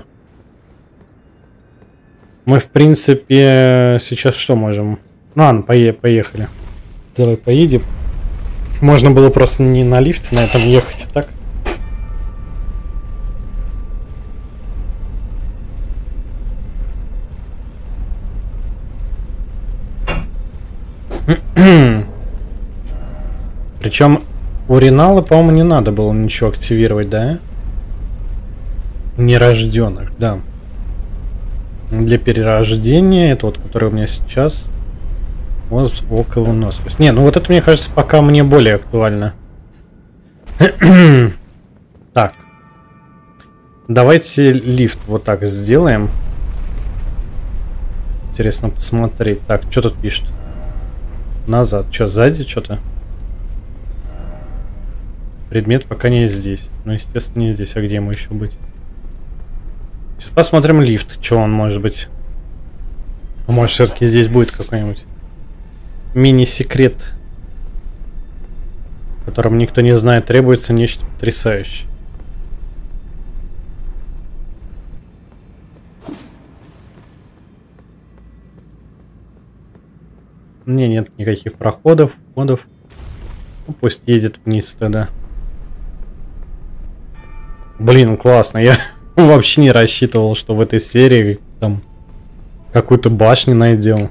Мы, в принципе, сейчас что можем? Ну ладно, поехали. Давай поедем. Можно было просто не на лифте на этом ехать, а так. Причем у Ренала, по-моему, не надо было ничего активировать, да? Нерожденных, да. Для перерождения, это вот, который у меня сейчас. Воз около нос. Не, ну вот это, мне кажется, пока мне более актуально. Так. Давайте лифт вот так сделаем. Интересно посмотреть. Так, что тут пишет? Назад. Что, сзади что-то? Предмет пока не здесь. Ну, естественно, не здесь. А где ему еще быть? Сейчас посмотрим лифт. Что он может быть? Может, все-таки здесь будет какой-нибудь мини-секрет, о котором никто не знает. Требуется нечто потрясающее. Не, нет никаких проходов, входов. Ну, пусть едет вниз тогда. Блин, классно. Я вообще не рассчитывал, что в этой серии там какую-то башню найдем.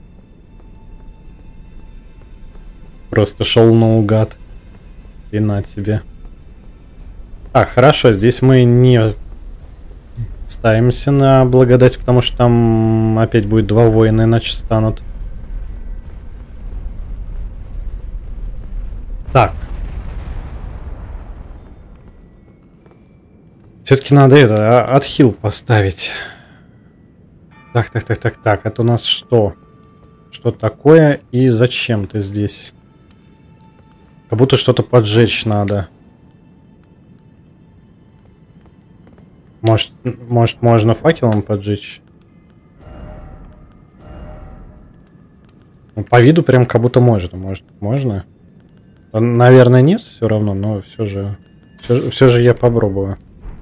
Просто шел наугад. И на тебе. Так, хорошо, здесь мы не ставимся на благодать, потому что там опять будет два воина, иначе станут. Так. Все-таки надо это, отхил поставить. Так. Это у нас что? Что такое и зачем ты здесь? Как будто что-то поджечь надо. Может, можно факелом поджечь? Ну, по виду прям как будто можно. Наверное, нет, все равно, но все же я попробую.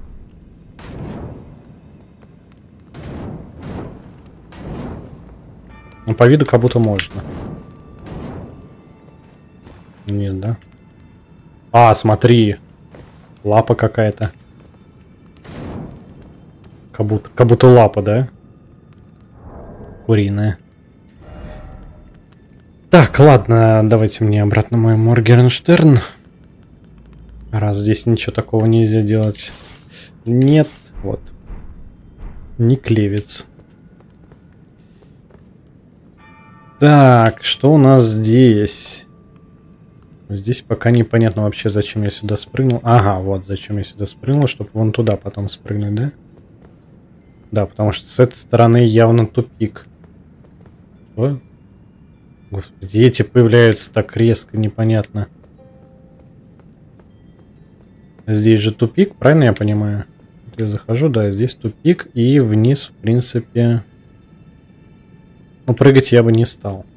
Ну, по виду как будто можно. Нет, да? А, смотри. Лапа какая-то. Как будто лапа, да? Куриная. Так, ладно, давайте мне обратно мой Моргенштерн. Раз здесь ничего такого нельзя делать. Нет, вот. Не клевец. Так, что у нас здесь? Здесь пока непонятно вообще, зачем я сюда спрыгнул. Ага, вот зачем я сюда спрыгнул, чтобы вон туда потом спрыгнуть, да? Да, потому что с этой стороны явно тупик. Что? Господи, эти появляются так резко, непонятно. Здесь же тупик, правильно я понимаю? Вот я захожу, да, здесь тупик, и вниз, в принципе... Ну, прыгать я бы не стал.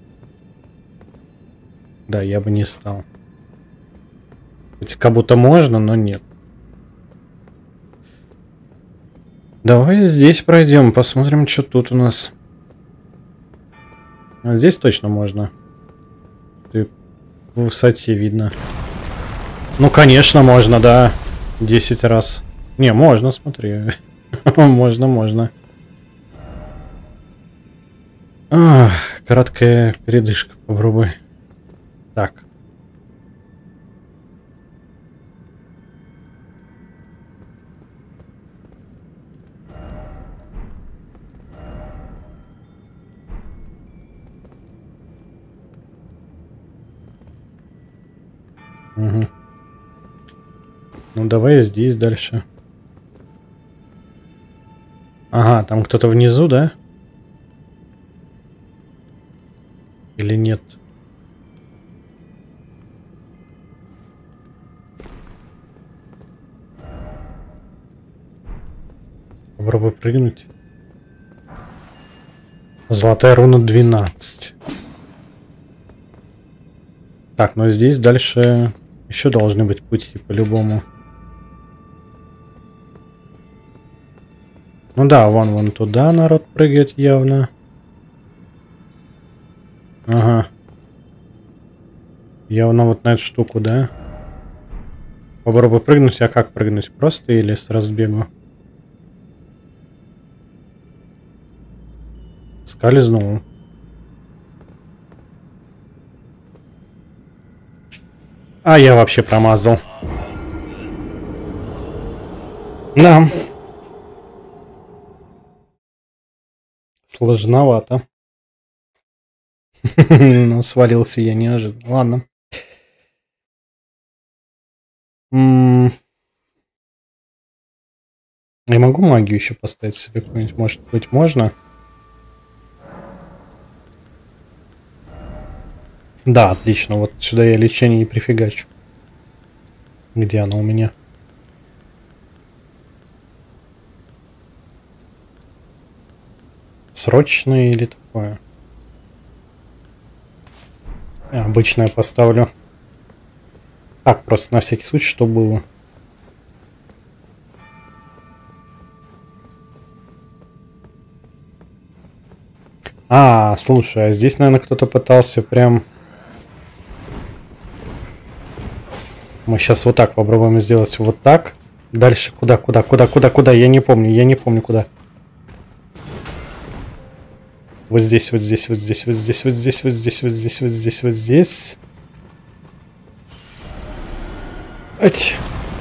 Да, я бы не стал. Хотя как будто можно, но нет. Давай здесь пройдем, посмотрим, что тут у нас. А здесь точно можно. Ты в высоте видно. Ну, конечно, можно, да. 10 раз. Не, можно, смотри. Можно. Краткая передышка, попробуй. Так. Угу. Ну давай здесь дальше. Ага, там кто-то внизу, да? Или нет? Попробуй прыгнуть. Золотая руна 12. Так, ну здесь дальше еще должны быть пути по-любому. Ну да, вон туда народ прыгает явно. Ага. Явно вот на эту штуку, да? Попробуй прыгнуть, а как прыгнуть? Просто или с разбегу? Скользнул. А я вообще промазал. Да. Сложновато. Ну, свалился я неожиданно. Ладно. Я могу магию еще поставить себе какую-нибудь? Может быть, можно? Да, отлично. Вот сюда я лечение не прифигачу. Где оно у меня? Срочное или такое? Обычное поставлю. Так, просто на всякий случай, что было. А, слушай, а здесь, наверное, кто-то пытался прям... Мы сейчас вот так попробуем сделать. Вот так. Дальше куда? Я не помню куда. Вот здесь, вот здесь, вот здесь, вот здесь, вот здесь, вот здесь, вот здесь, вот здесь, вот здесь. Ать.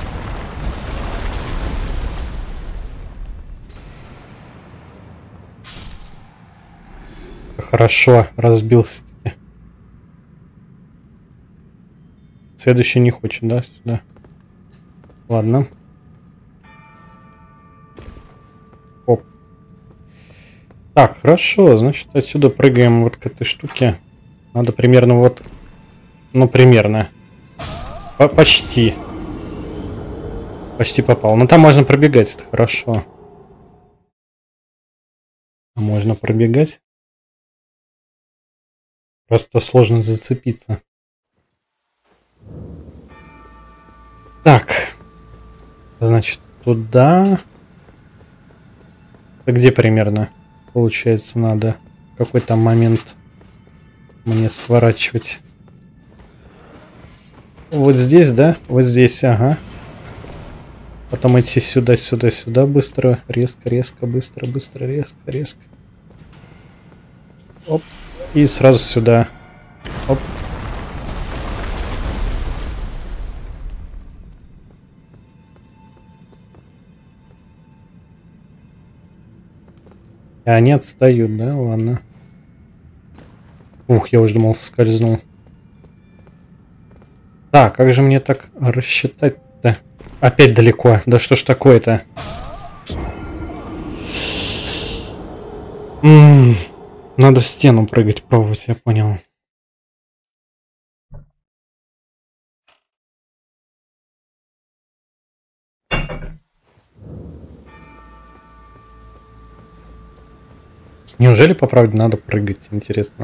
Хорошо, разбился. Следующий не хочет, да? Сюда. Ладно. Оп. Так, хорошо. Значит, отсюда прыгаем вот к этой штуке. Надо примерно вот... Ну, примерно. Почти. Почти попал. Но там можно пробегать, это хорошо. Можно пробегать. Просто сложно зацепиться. Так. Значит, туда. А где примерно? Получается, надо в какой-то момент мне сворачивать. Вот здесь, да? Вот здесь, ага. Потом идти сюда, сюда, сюда быстро. Резко, резко, быстро, быстро, резко, резко. Оп. И сразу сюда. Оп. И они отстают, да? Ладно. Ух, я уже думал, скользнул. Так, как же мне так рассчитать-то? Опять далеко. Да что ж такое-то? Надо в стену прыгать, пробовать, я понял. Неужели по правде надо прыгать? Интересно.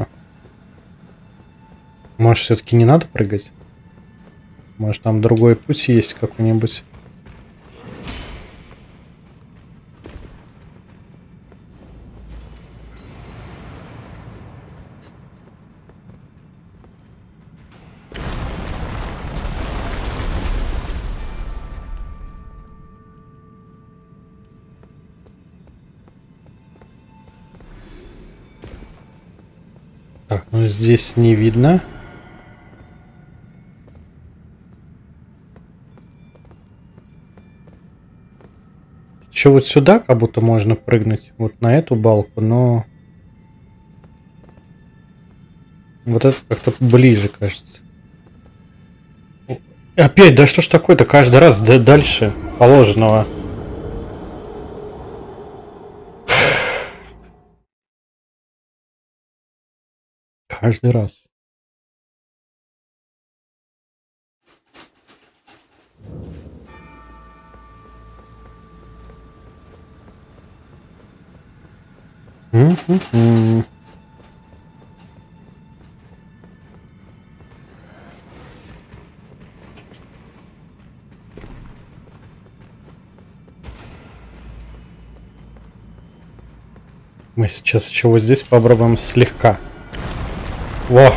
Может, все-таки не надо прыгать? Может, там другой путь есть какой-нибудь? Так, ну здесь не видно. Еще вот сюда как будто можно прыгнуть. Вот на эту балку, но... Вот это как-то ближе, кажется. Опять, да что ж такое-то каждый раз дальше положенного. Каждый раз. Мы сейчас еще вот здесь попробуем слегка. Во!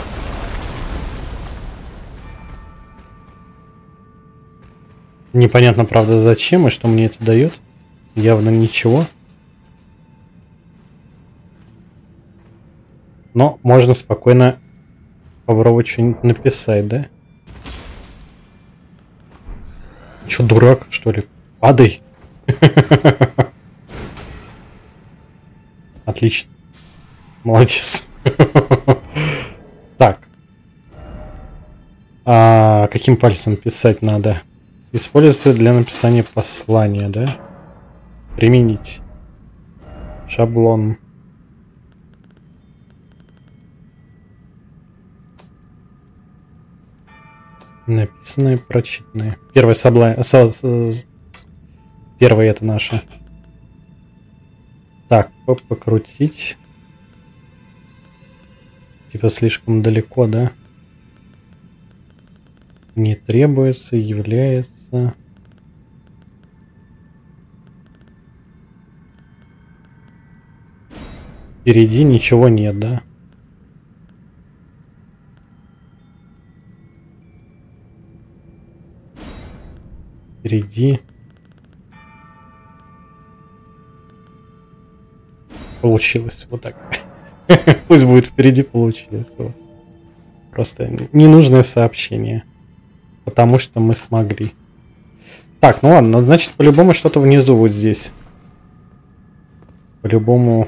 Непонятно, правда, зачем и что мне это дает. Явно ничего. Но можно спокойно попробовать что-нибудь написать, да? Че, дурак, что ли? Падай! Отлично. Молодец. Так. Каким пальцем писать надо? Используется для написания послания, да? Применить. Шаблон. Написанное, прочитанное. Первое Первое это наше. Так, покрутить. Типа слишком далеко, да? Не требуется, является. Впереди ничего нет, да? Впереди. Получилось вот так. Пусть будет впереди, получилось. Вот. Просто ненужное сообщение. Потому что мы смогли. Так, ну ладно, значит, по-любому что-то внизу вот здесь. По-любому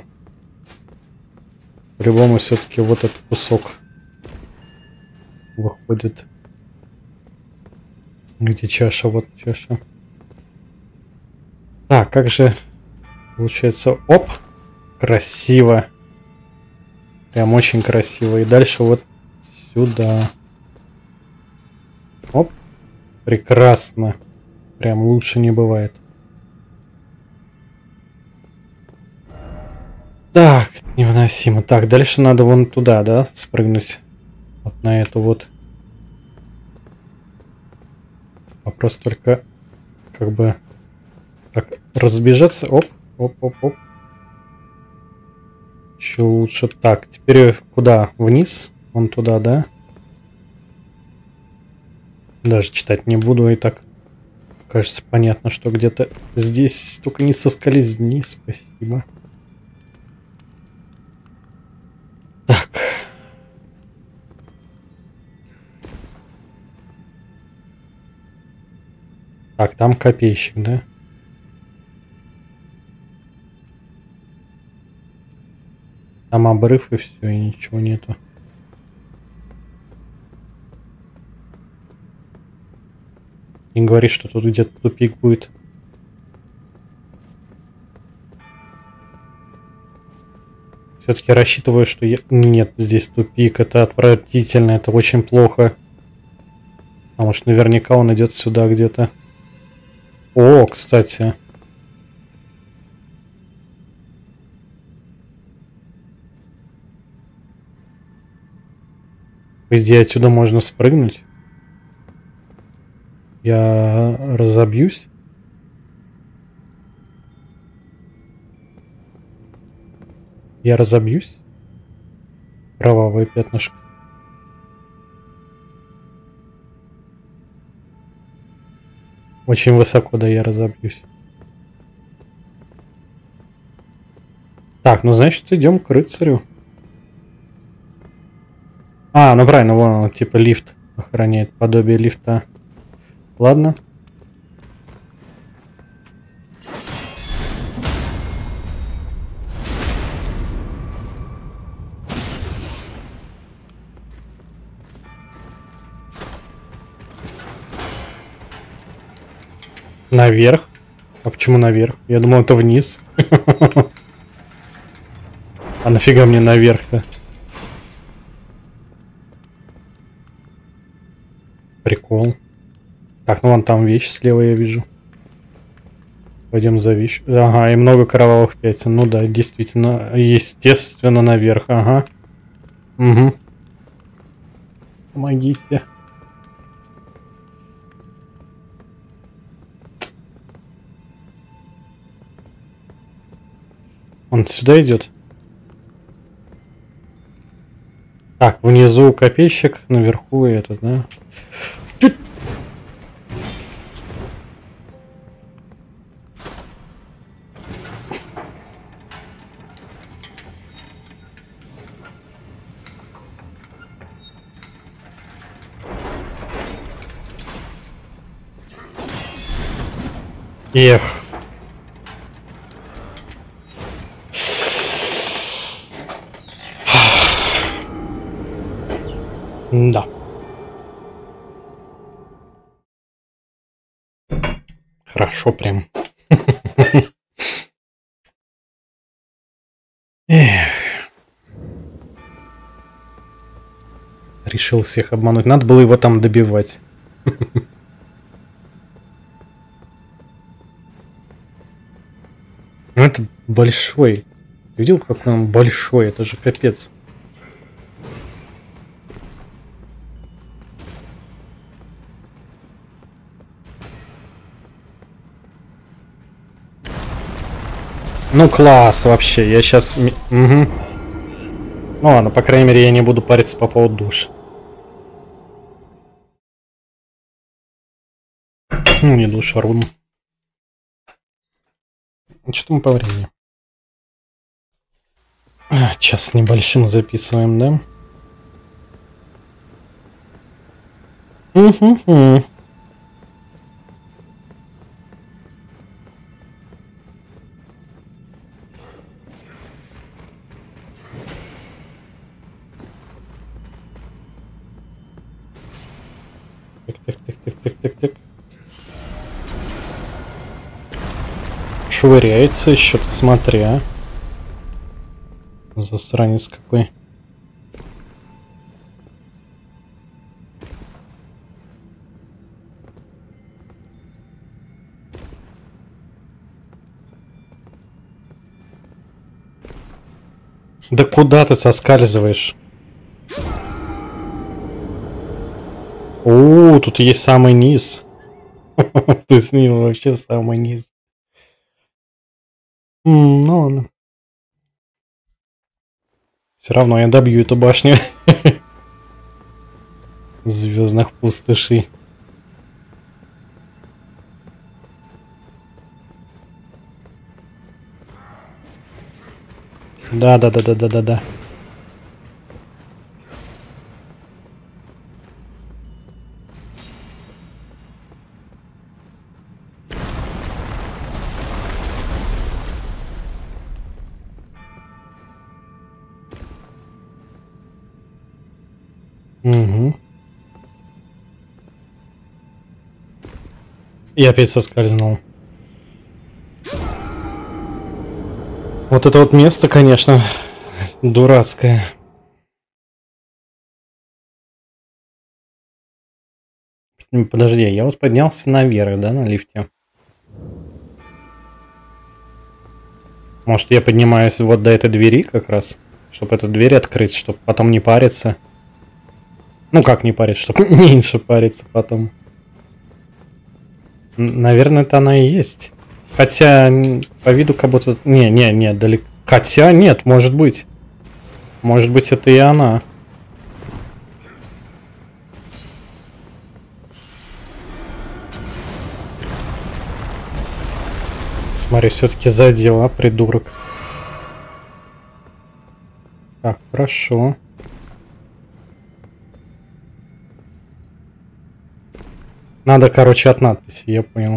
все-таки вот этот кусок выходит. Где чаша? Вот чаша. Так, как же получается? Оп! Красиво. Прям очень красиво. И дальше вот сюда. Оп. Прекрасно. Прям лучше не бывает. Так, невыносимо. Так, дальше надо вон туда, да, спрыгнуть. Вот на эту вот. Вопрос только, как бы, так, разбежаться. Оп, оп, оп, оп. Еще лучше. Так, теперь куда? Вниз? Вон туда, да? Даже читать не буду, и так кажется понятно, что где-то здесь. Только не соскользни, спасибо. Так. Так, там копейщик, да? Там обрыв и все, и ничего нету. Не говори, что тут где-то тупик будет. Все-таки рассчитываю, что я... Нет, здесь тупик. Это отвратительно, это очень плохо. Потому что наверняка он идет сюда где-то. О, кстати. По идее, отсюда можно спрыгнуть. Я разобьюсь. Я разобьюсь. Кровавое пятнышко. Очень высоко, да, я разобьюсь. Так, ну значит идем к рыцарю. А, ну правильно, вон он, типа лифт охраняет, подобие лифта. Ладно. Наверх? А почему наверх? Я думал, это вниз. А нафига мне наверх-то? Прикол. Так, ну вон там вещь слева я вижу. Пойдем за вещь. Ага, и много кровавых пятен. Ну да, действительно. Естественно, наверх. Ага. Угу. Помогите. Он сюда идет? Так, внизу копейщик, наверху этот, да? Эх. Да. Хорошо прям. Эх. Решил всех обмануть. Надо было его там добивать. Ну это большой. Видел, как он большой? Это же капец. Ну класс вообще. Я сейчас... Угу. Ну ладно, по крайней мере, я не буду париться по поводу душ. Ну не душ, а рун. Что мы по времени? Час с небольшим записываем, да? Угу. Так. Швыряется еще, смотря. Засранец какой. Да куда ты соскальзываешь? О, тут есть самый низ. Ты снил вообще самый низ. Ну ладно. Все равно я добью эту башню. Звездных пустошей. Да. Угу. И опять соскользнул. Вот это вот место, конечно, дурацкое. Подожди, я вот поднялся наверх, да, на лифте? Может, я поднимаюсь вот до этой двери как раз? Чтобы эту дверь открыть, чтобы потом не париться. Ну, как не париться, чтобы меньше париться потом. Наверное, это она и есть. Хотя, по виду как будто... Не, далеко. Хотя, нет, может быть. Может быть, это и она. Смотри, все-таки задела, придурок. Так, хорошо. Надо, короче, от надписи, я понял.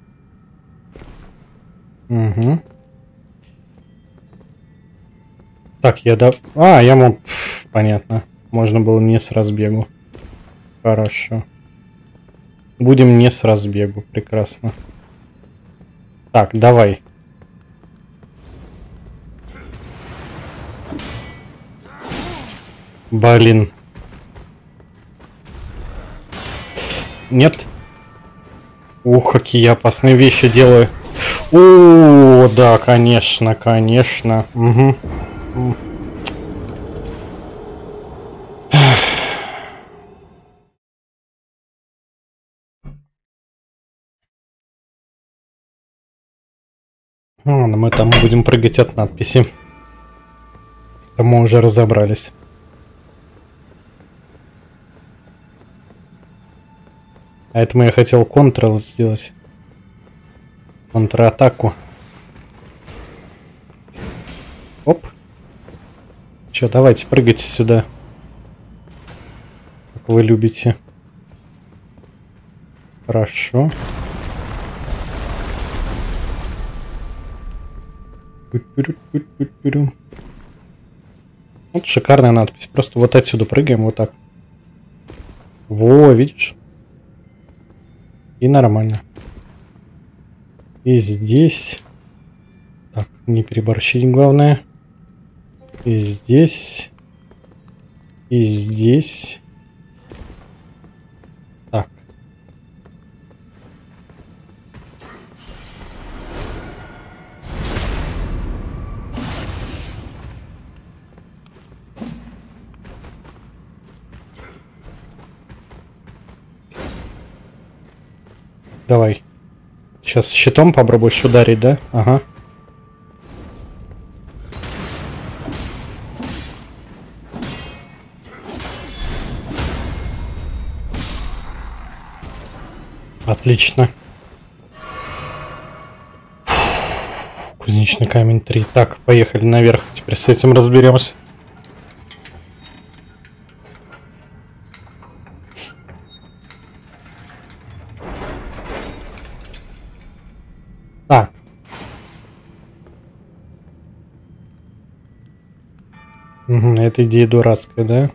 Угу. Так, я мог... Понятно. Можно было не с разбегу. Хорошо. Будем не с разбегу. Прекрасно. Так, давай. Блин. Нет. Ух, какие опасные вещи делаю. О, да, конечно, конечно. Угу. Ладно, мы там будем прыгать от надписи. Там мы уже разобрались. А это я хотел контрол сделать. Контратаку. Оп. Чё, давайте, прыгайте сюда. Как вы любите. Хорошо. Вот шикарная надпись. Просто вот отсюда прыгаем, вот так. Во, видишь? И нормально. И здесь. Так, не переборщить, главное. И здесь. И здесь. Так. Давай. Сейчас щитом попробуешь ударить, да? Ага. Отлично. Кузнечный камень 3. Так, поехали наверх. Теперь с этим разберемся. Так. Угу, эта идея дурацкая, да?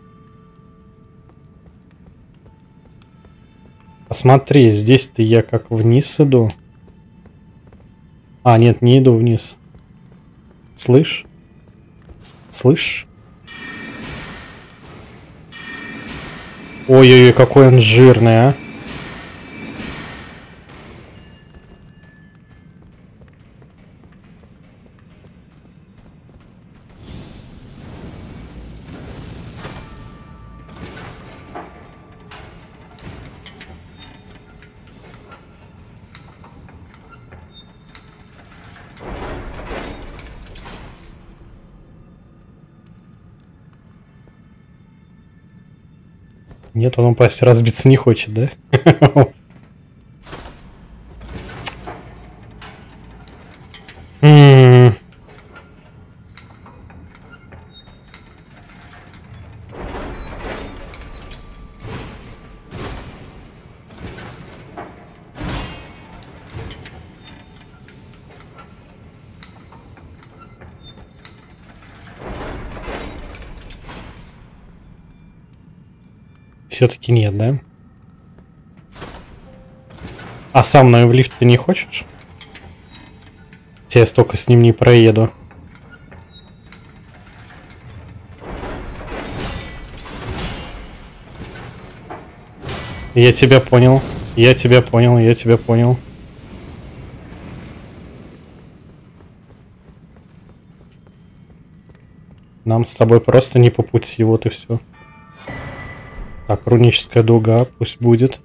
Посмотри, здесь-то я как вниз иду. А, нет, не иду вниз. Слышь? Слышь? Ой-ой-ой, какой он жирный, а. Нет, он упасть разбиться не хочет, да? Все-таки нет, да? А со мной в лифт ты не хочешь? Я столько с ним не проеду. Я тебя понял. Я тебя понял, я тебя понял. Нам с тобой просто не по пути, вот и все. Так, руническая дуга, пусть будет.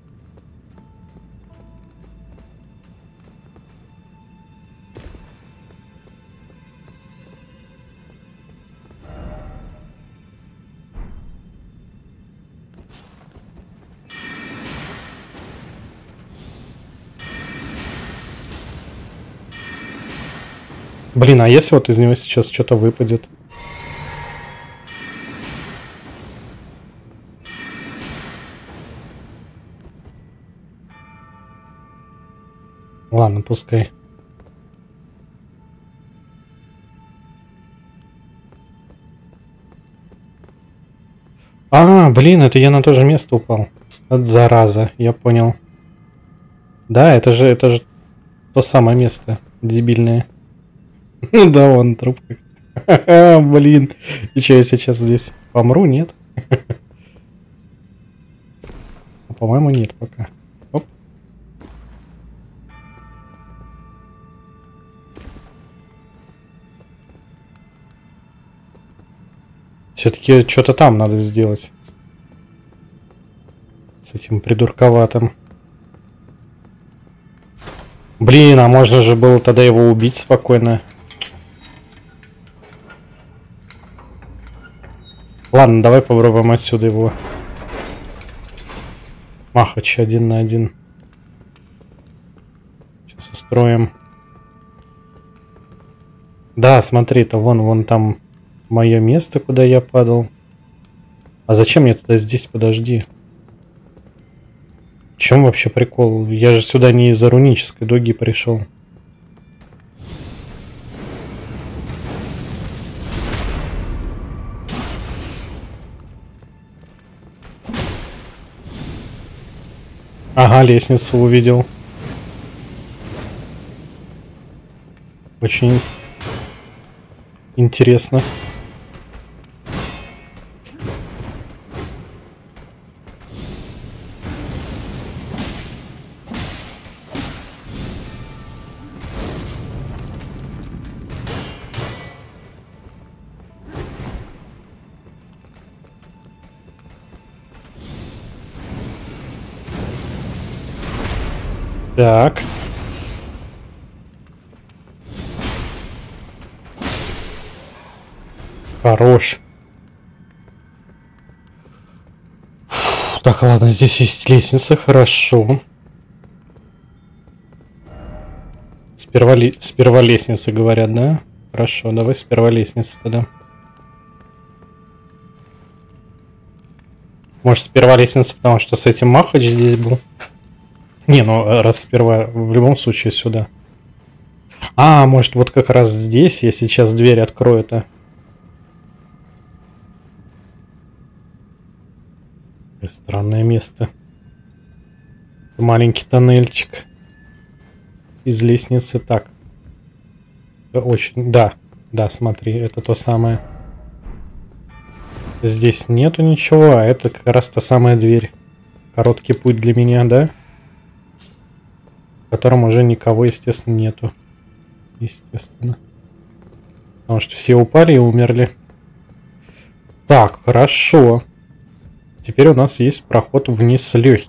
Блин, а если вот из него сейчас что-то выпадет? Ладно, пускай. А, блин, это я на то же место упал. От зараза, я понял. Да, это же То самое место. Дебильное. Ну да, вон трубка. Блин. И что, я сейчас здесь помру, нет? По-моему, нет пока. Оп. Все-таки что-то там надо сделать. С этим придурковатым. Блин, а можно же было тогда его убить спокойно. Ладно, давай попробуем отсюда его. Махач 1 на 1. Сейчас устроим. Да, смотри-то, вон там мое место, куда я падал. А зачем мне тогда здесь? Подожди. В чем вообще прикол? Я же сюда не из-за рунической дуги пришел. Ага, лестницу увидел. Очень интересно. Так. Хорош. Так, ладно, здесь есть лестница, хорошо. Сперва лестница, говорят, да? Хорошо, давай сперва лестница тогда. Может, сперва лестница, потому что с этим Махач здесь был? Не, ну раз сперва, в любом случае сюда. А, может, вот как раз здесь я сейчас дверь открою-то. Странное место. Маленький тоннельчик. Из лестницы. Так. Очень... Да. Да, смотри, это то самое. Здесь нету ничего, а это как раз та самая дверь. Короткий путь для меня, да? В котором уже никого, естественно, нету. Естественно. Потому что все упали и умерли. Так, хорошо. Теперь у нас есть проход вниз легкий.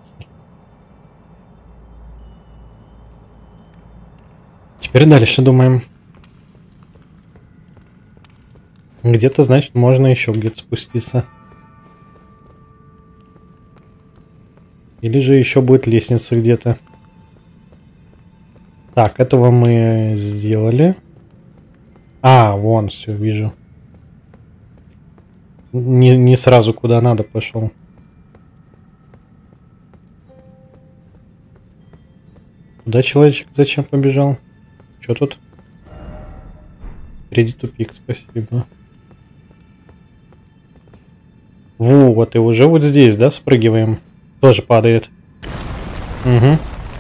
Теперь дальше думаем. Где-то, значит, можно еще где-то спуститься. Или же еще будет лестница где-то. Так, этого мы сделали. А, вон, все, вижу. Не сразу куда надо пошел. Куда человечек зачем побежал? Что тут? Впереди тупик, спасибо. Вот, и уже вот здесь, да, спрыгиваем. Тоже падает. Угу.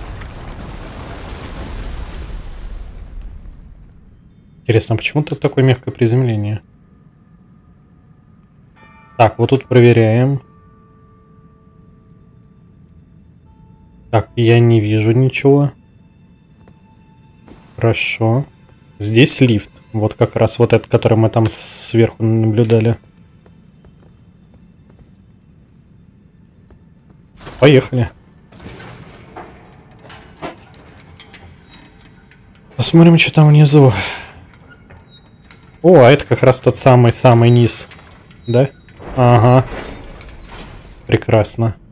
Интересно, почему тут такое мягкое приземление? Так, вот тут проверяем. Так, я не вижу ничего. Хорошо. Здесь лифт. Вот как раз вот этот, который мы там сверху наблюдали. Поехали. Посмотрим, что там внизу. О, а это как раз тот самый низ. Да? Ага. Прекрасно.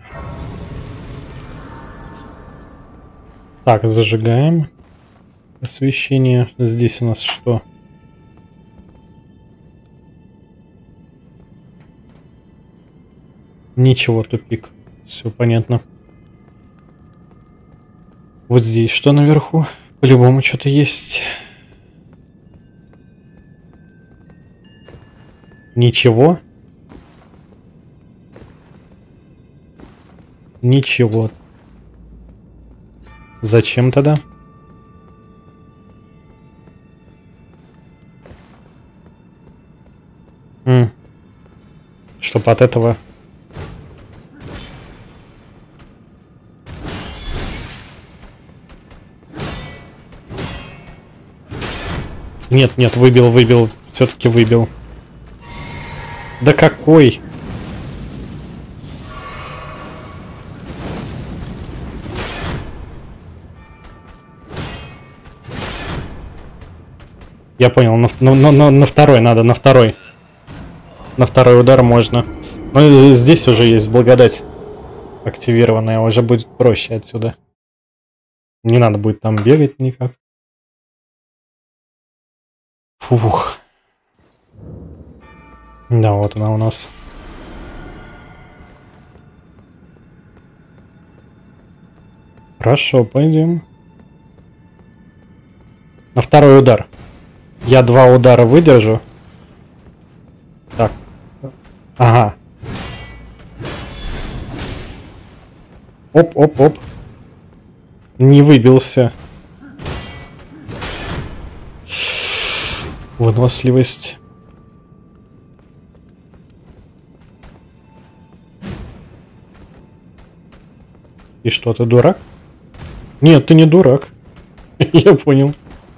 Так, зажигаем. Освещение. Здесь у нас что? Ничего, тупик. Все понятно. Вот здесь что наверху? По-любому что-то есть. Ничего. Ничего. Зачем тогда? Чтобы от этого... Нет, нет, выбил. Все-таки выбил. Да какой? Я понял, на второй надо, на второй. На второй удар можно. Но здесь уже есть благодать активированная, уже будет проще отсюда. Не надо будет там бегать никак. Фух. Да, вот она у нас. Хорошо, пойдем. На второй удар. Я 2 удара выдержу. Так. Ага. Оп. Не выбился. Выносливость. И что, ты дурак? Нет, ты не дурак. Я понял.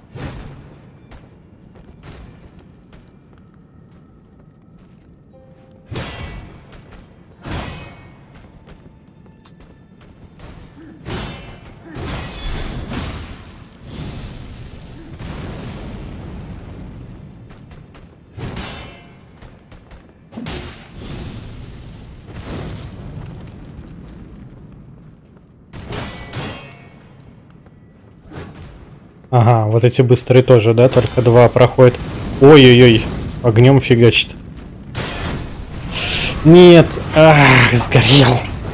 Ага, вот эти быстрые тоже, да? Только 2 проходят. Ой-ой-ой, огнем фигачит. Нет, ах, сгорел.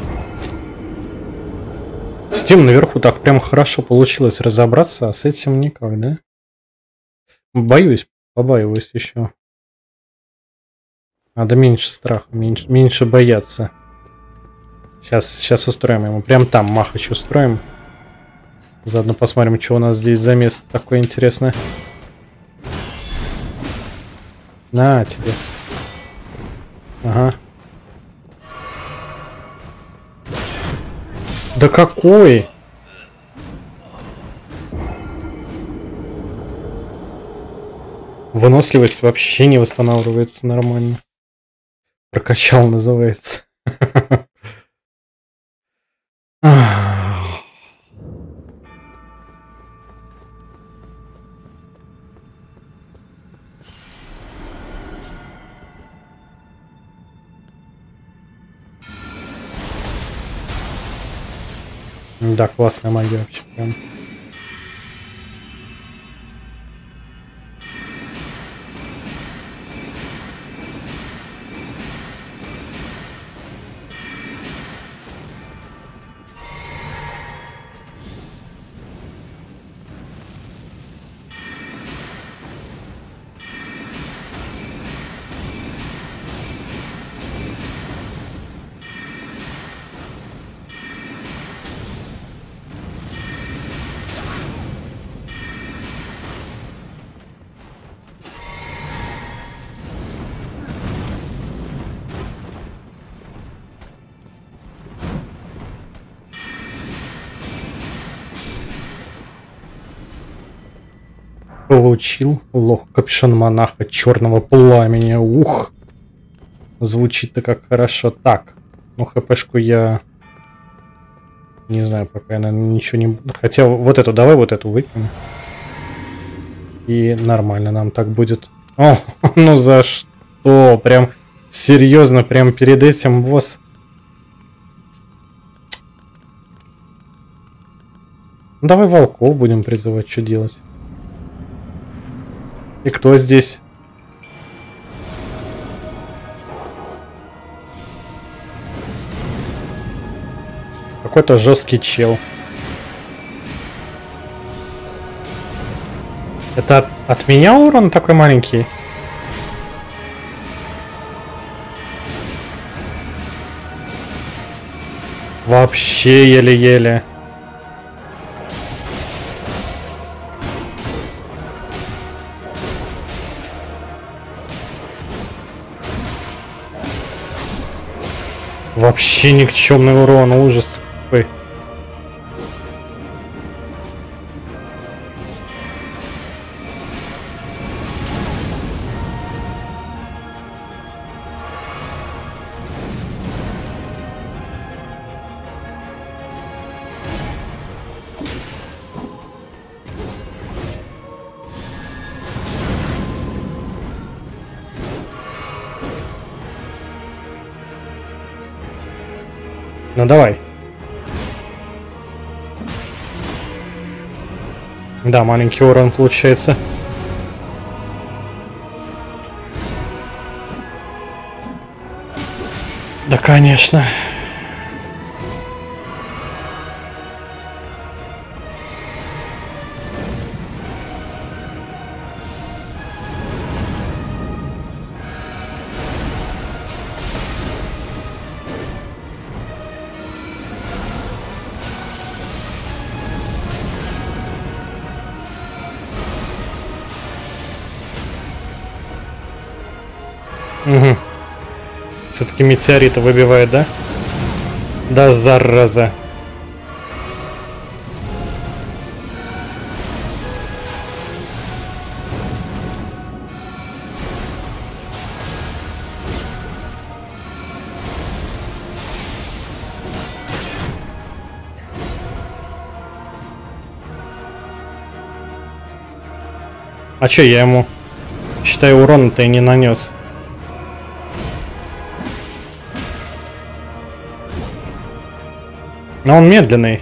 С тем наверху так прям хорошо получилось разобраться, а с этим никак, да? Боюсь, побаиваюсь еще. Надо меньше страха, меньше бояться. Сейчас устроим ему. Прям там махач устроим. Заодно посмотрим, что у нас здесь за место такое интересное. На тебе. Ага. Да какой? Выносливость вообще не восстанавливается нормально. Прокачал, называется. Да, классная магия вообще прям. Получил лох капюшон монаха черного пламени. Ух. Звучит-то как хорошо. Так. Ну, хпшку я... Не знаю, пока я, наверное, ничего не... Хотя вот эту, давай вот эту выкинем. И нормально нам так будет. О, ну за что? Прям серьезно, прям перед этим босс... Давай волков будем призывать, что делать. И кто здесь? Какой-то жесткий чел. Это от меня урон такой маленький? Вообще еле-еле. Вообще никчемный урон, ужас какой. Ну давай. Да, маленький урон получается. Да, конечно. Угу. Все-таки метеориты выбивает, да? Да, зараза. А чё я ему, считай, урона-то и не нанес? Но он медленный.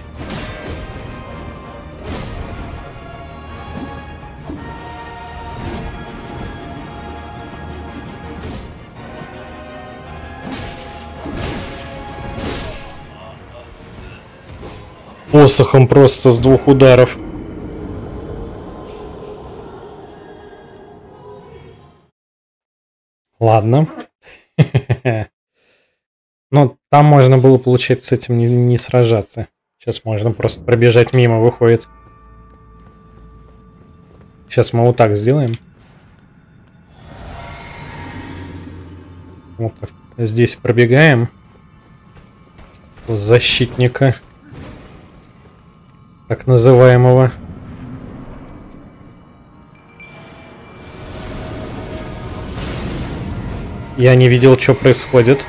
Посохом просто с 2 ударов. Ладно. Но там можно было, получается, с этим не сражаться. Сейчас можно просто пробежать мимо, выходит. Сейчас мы вот так сделаем. Вот так. Здесь пробегаем. Защитника. Так называемого. Я не видел, что происходит.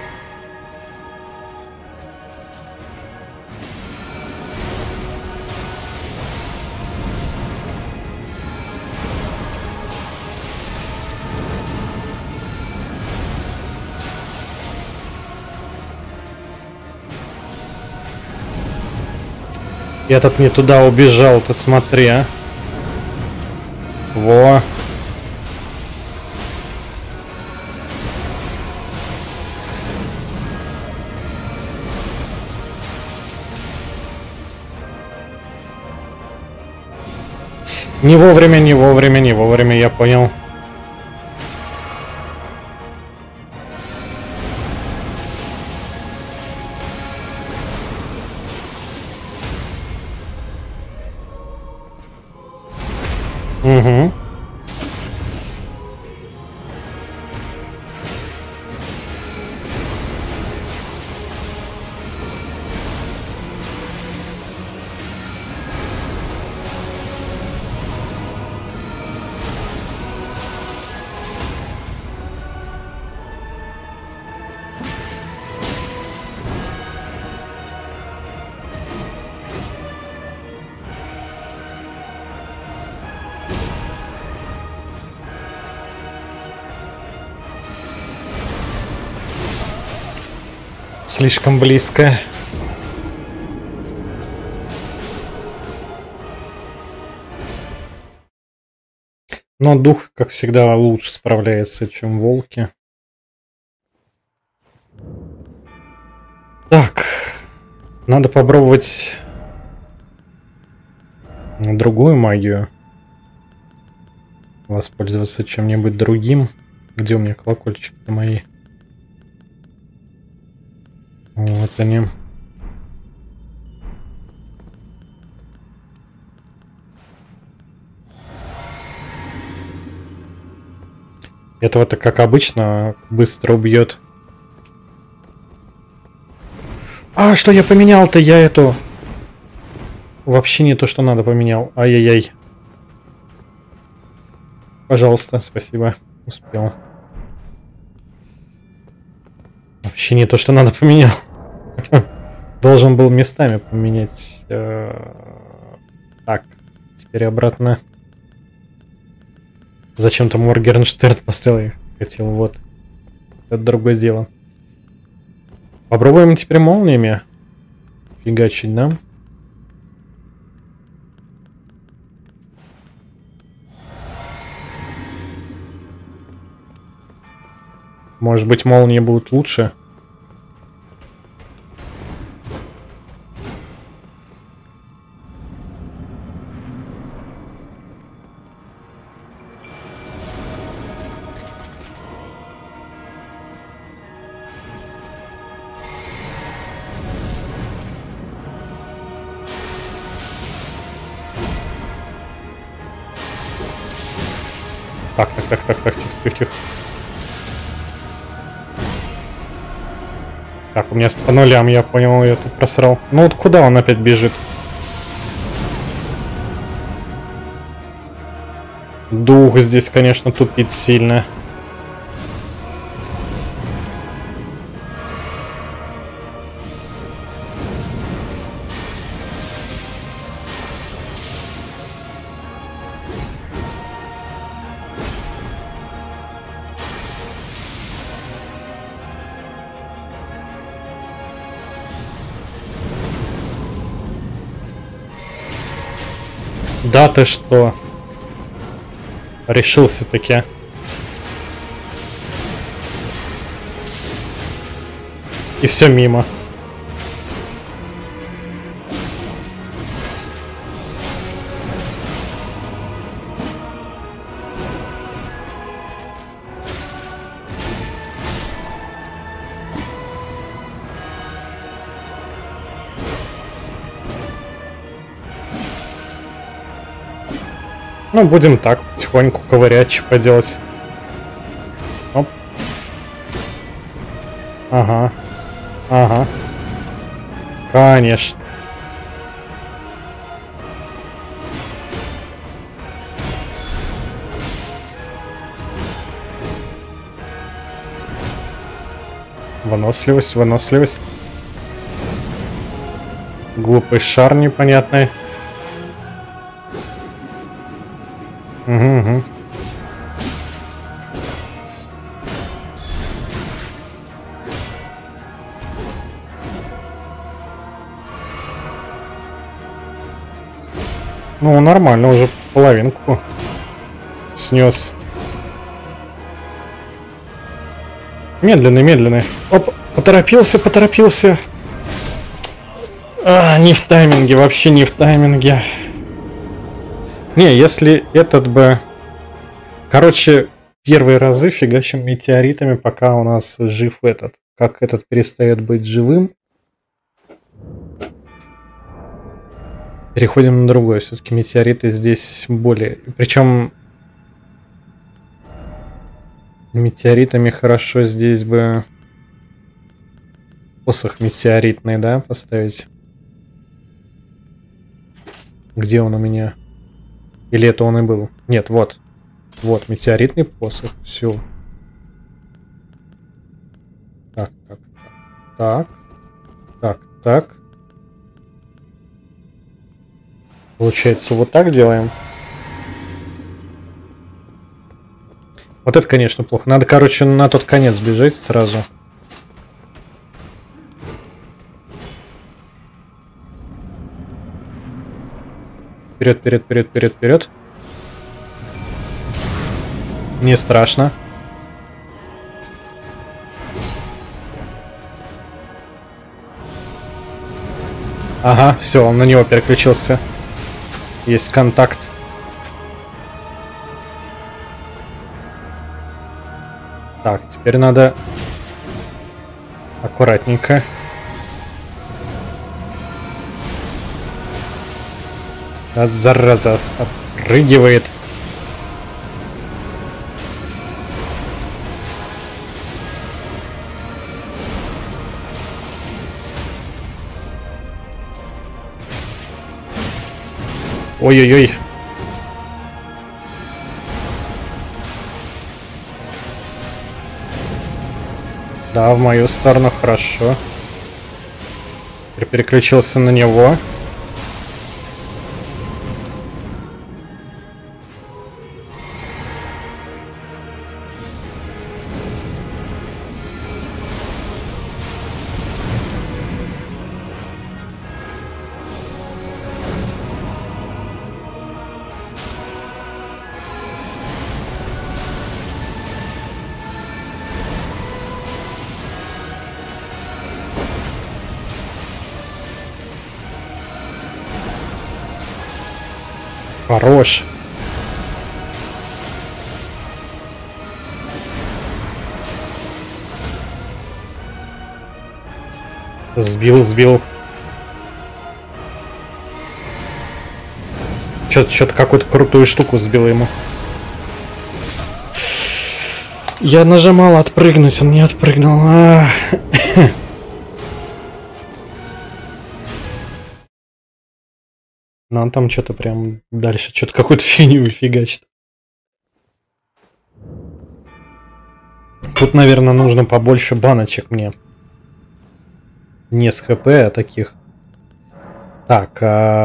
Этот не туда убежал, ты смотри, а. Во. Не вовремя, не вовремя, не вовремя, я понял. Угу. Слишком близко. Но дух, как всегда, лучше справляется, чем волки. Так. Надо попробовать другую магию. Воспользоваться чем-нибудь другим. Где у меня колокольчики-то мои? Вот они. Этого-то, как обычно, быстро убьет. А, что я поменял-то? Я эту... Вообще не то, что надо, поменял. Ай-яй-яй. Пожалуйста, спасибо. Успел. Вообще не то, что надо, поменял. Должен был местами поменять. Так, теперь обратно. Зачем-то Моргенштерн поставил. Хотел, вот. Это другое дело. Попробуем теперь молниями фигачить, да? Может быть, молнии будут лучше? Так, тихо. Так, у меня по нулям, я понял, я тут просрал. Ну вот куда он опять бежит? Дух здесь, конечно, тупит сильно. Да ты что? Решился-таки. И все мимо. Ну, будем так, потихоньку ковырять, что поделать. Оп. Ага. Ага. Конечно. Выносливость, выносливость. Глупый шар непонятный. Угу. Ну, нормально, уже половинку снес. Медленный. Оп, поторопился. А, не в тайминге, вообще не в тайминге. Не, если этот бы... Короче, первые разы фигачим метеоритами, пока у нас жив этот. Как этот перестает быть живым. Переходим на другое. Все-таки метеориты здесь более... Причем... Метеоритами хорошо здесь бы... Посох метеоритный, да, поставить? Где он у меня? Или это он и был? Нет, вот. Вот, метеоритный посох. Все. Так. Получается, вот так делаем. Вот это, конечно, плохо. Надо, короче, на тот конец бежать сразу. Вперед. Не страшно. Ага, все, он на него переключился. Есть контакт. Так, теперь надо аккуратненько. А, зараза, отпрыгивает. Ой-ой-ой. Да, в мою сторону, хорошо. Переключился на него. Хорош. Сбил. Что-то какую-то крутую штуку сбил ему. Я нажимал отпрыгнуть, он не отпрыгнул. Но он там что-то прям дальше, что-то какую-то фигню фигачит. Тут, наверное, нужно побольше баночек мне. Не с ХП, а таких. Так,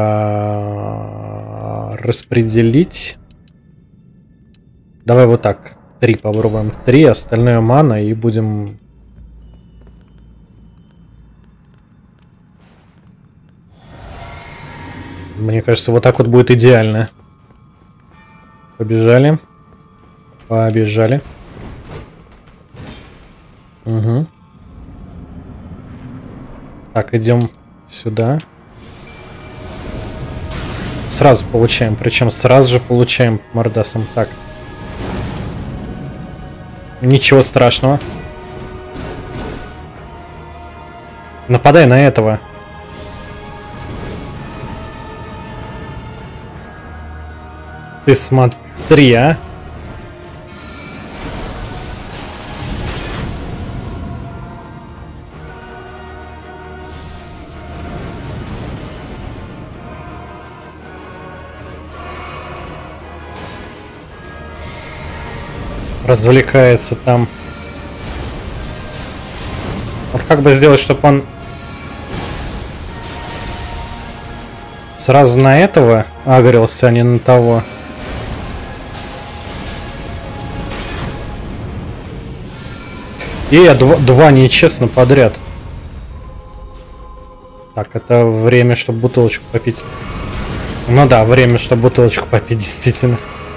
распределить. Давай вот так. 3 попробуем. 3, остальное мана, и будем... Мне кажется, вот так вот будет идеально. Побежали. Побежали. Угу. Так, идем сюда. Сразу получаем, причем сразу же получаем мордасом. Так. Ничего страшного. Нападай на этого. Ты смотри, а. Развлекается там. Вот как бы сделать, чтобы он сразу на этого агрился, а не на того. Два нечестно подряд. Так, это время, чтобы бутылочку попить. Ну да, время, чтобы бутылочку попить, действительно.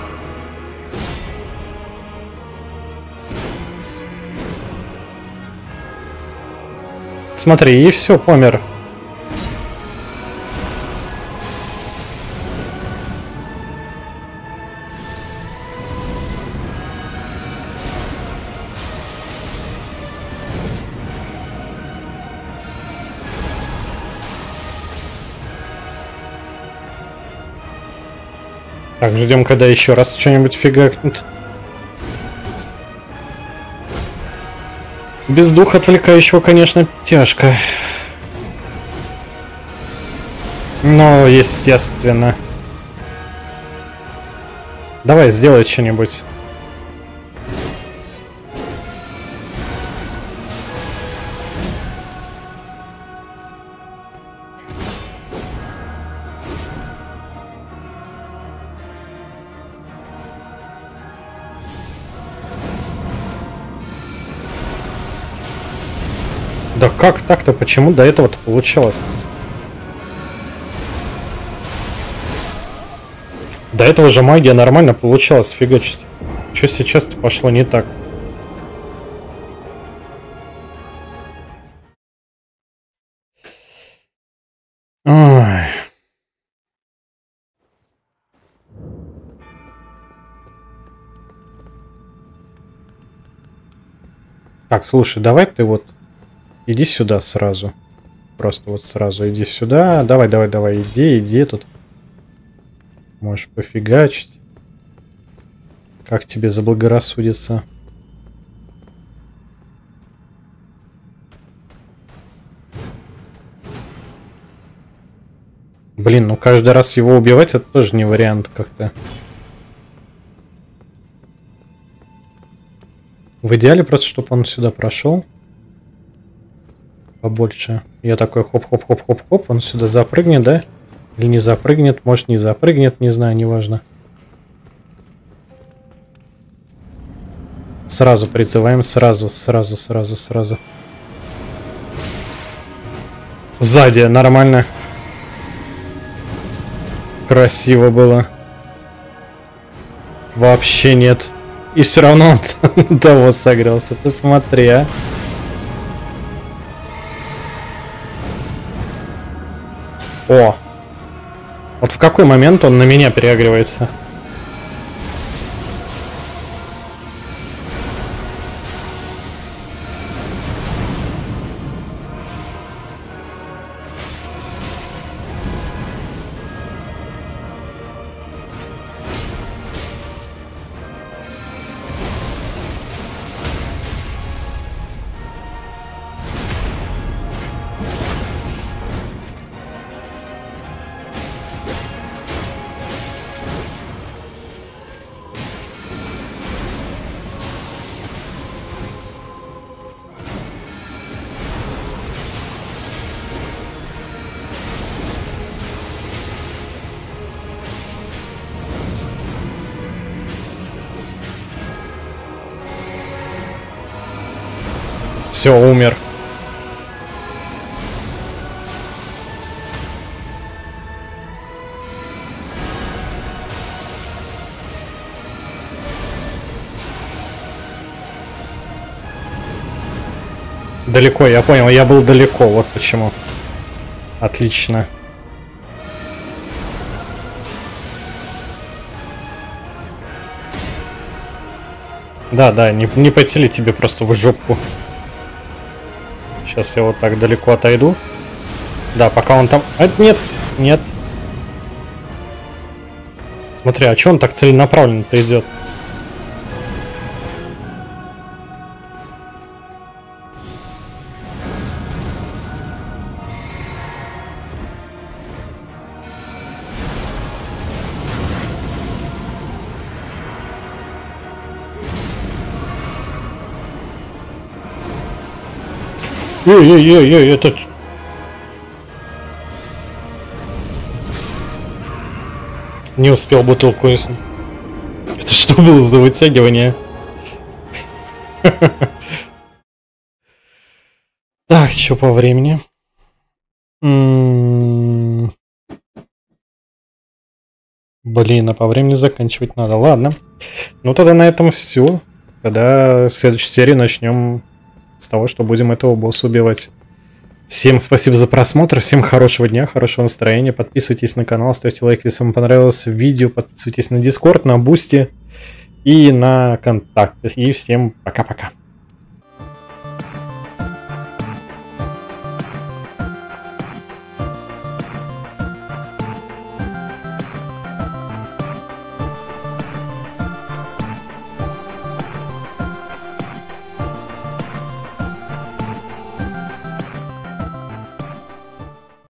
Смотри, и все, помер. Так, ждем, когда еще раз что-нибудь фигакнет. Без духа отвлекающего, конечно, тяжко. Но, естественно. Давай, сделай что-нибудь. Да как так-то? Почему до этого-то получалось? До этого же магия нормально получалась фигачить. Что сейчас-то пошло не так? Ой. Так, слушай, давай ты вот иди сюда сразу. Просто вот сразу иди сюда. Давай, иди тут. Можешь пофигачить. Как тебе заблагорассудится. Блин, ну каждый раз его убивать, это тоже не вариант как-то. В идеале просто, чтобы он сюда прошел. Побольше. Я такой хоп-хоп-хоп-хоп-хоп, он сюда запрыгнет, да? Или не запрыгнет, может не запрыгнет, не знаю, неважно. Сразу призываем, сразу. Сзади, нормально. Красиво было. Вообще нет. И все равно он того согрелся. Ты смотри, а. О! Вот в какой момент он на меня переигрывается? Все, умер. Далеко, я понял, я был далеко, вот почему. Отлично. Да, не пойти ли тебе просто в жопу. Сейчас я вот так далеко отойду. Да, пока он там... Нет. Смотри, а че он так целенаправленно-то идет? Ой, это... Не успел бутылку. Это что было за вытягивание? Так, что по времени? Блин, а по времени заканчивать надо. Ладно. Ну тогда на этом все. Когда в следующей серии начнем с того, что будем этого босса убивать. Всем спасибо за просмотр, всем хорошего дня, хорошего настроения. Подписывайтесь на канал, ставьте лайк, если вам понравилось видео. Подписывайтесь на Discord, на Boosty и на контакты. И всем пока-пока.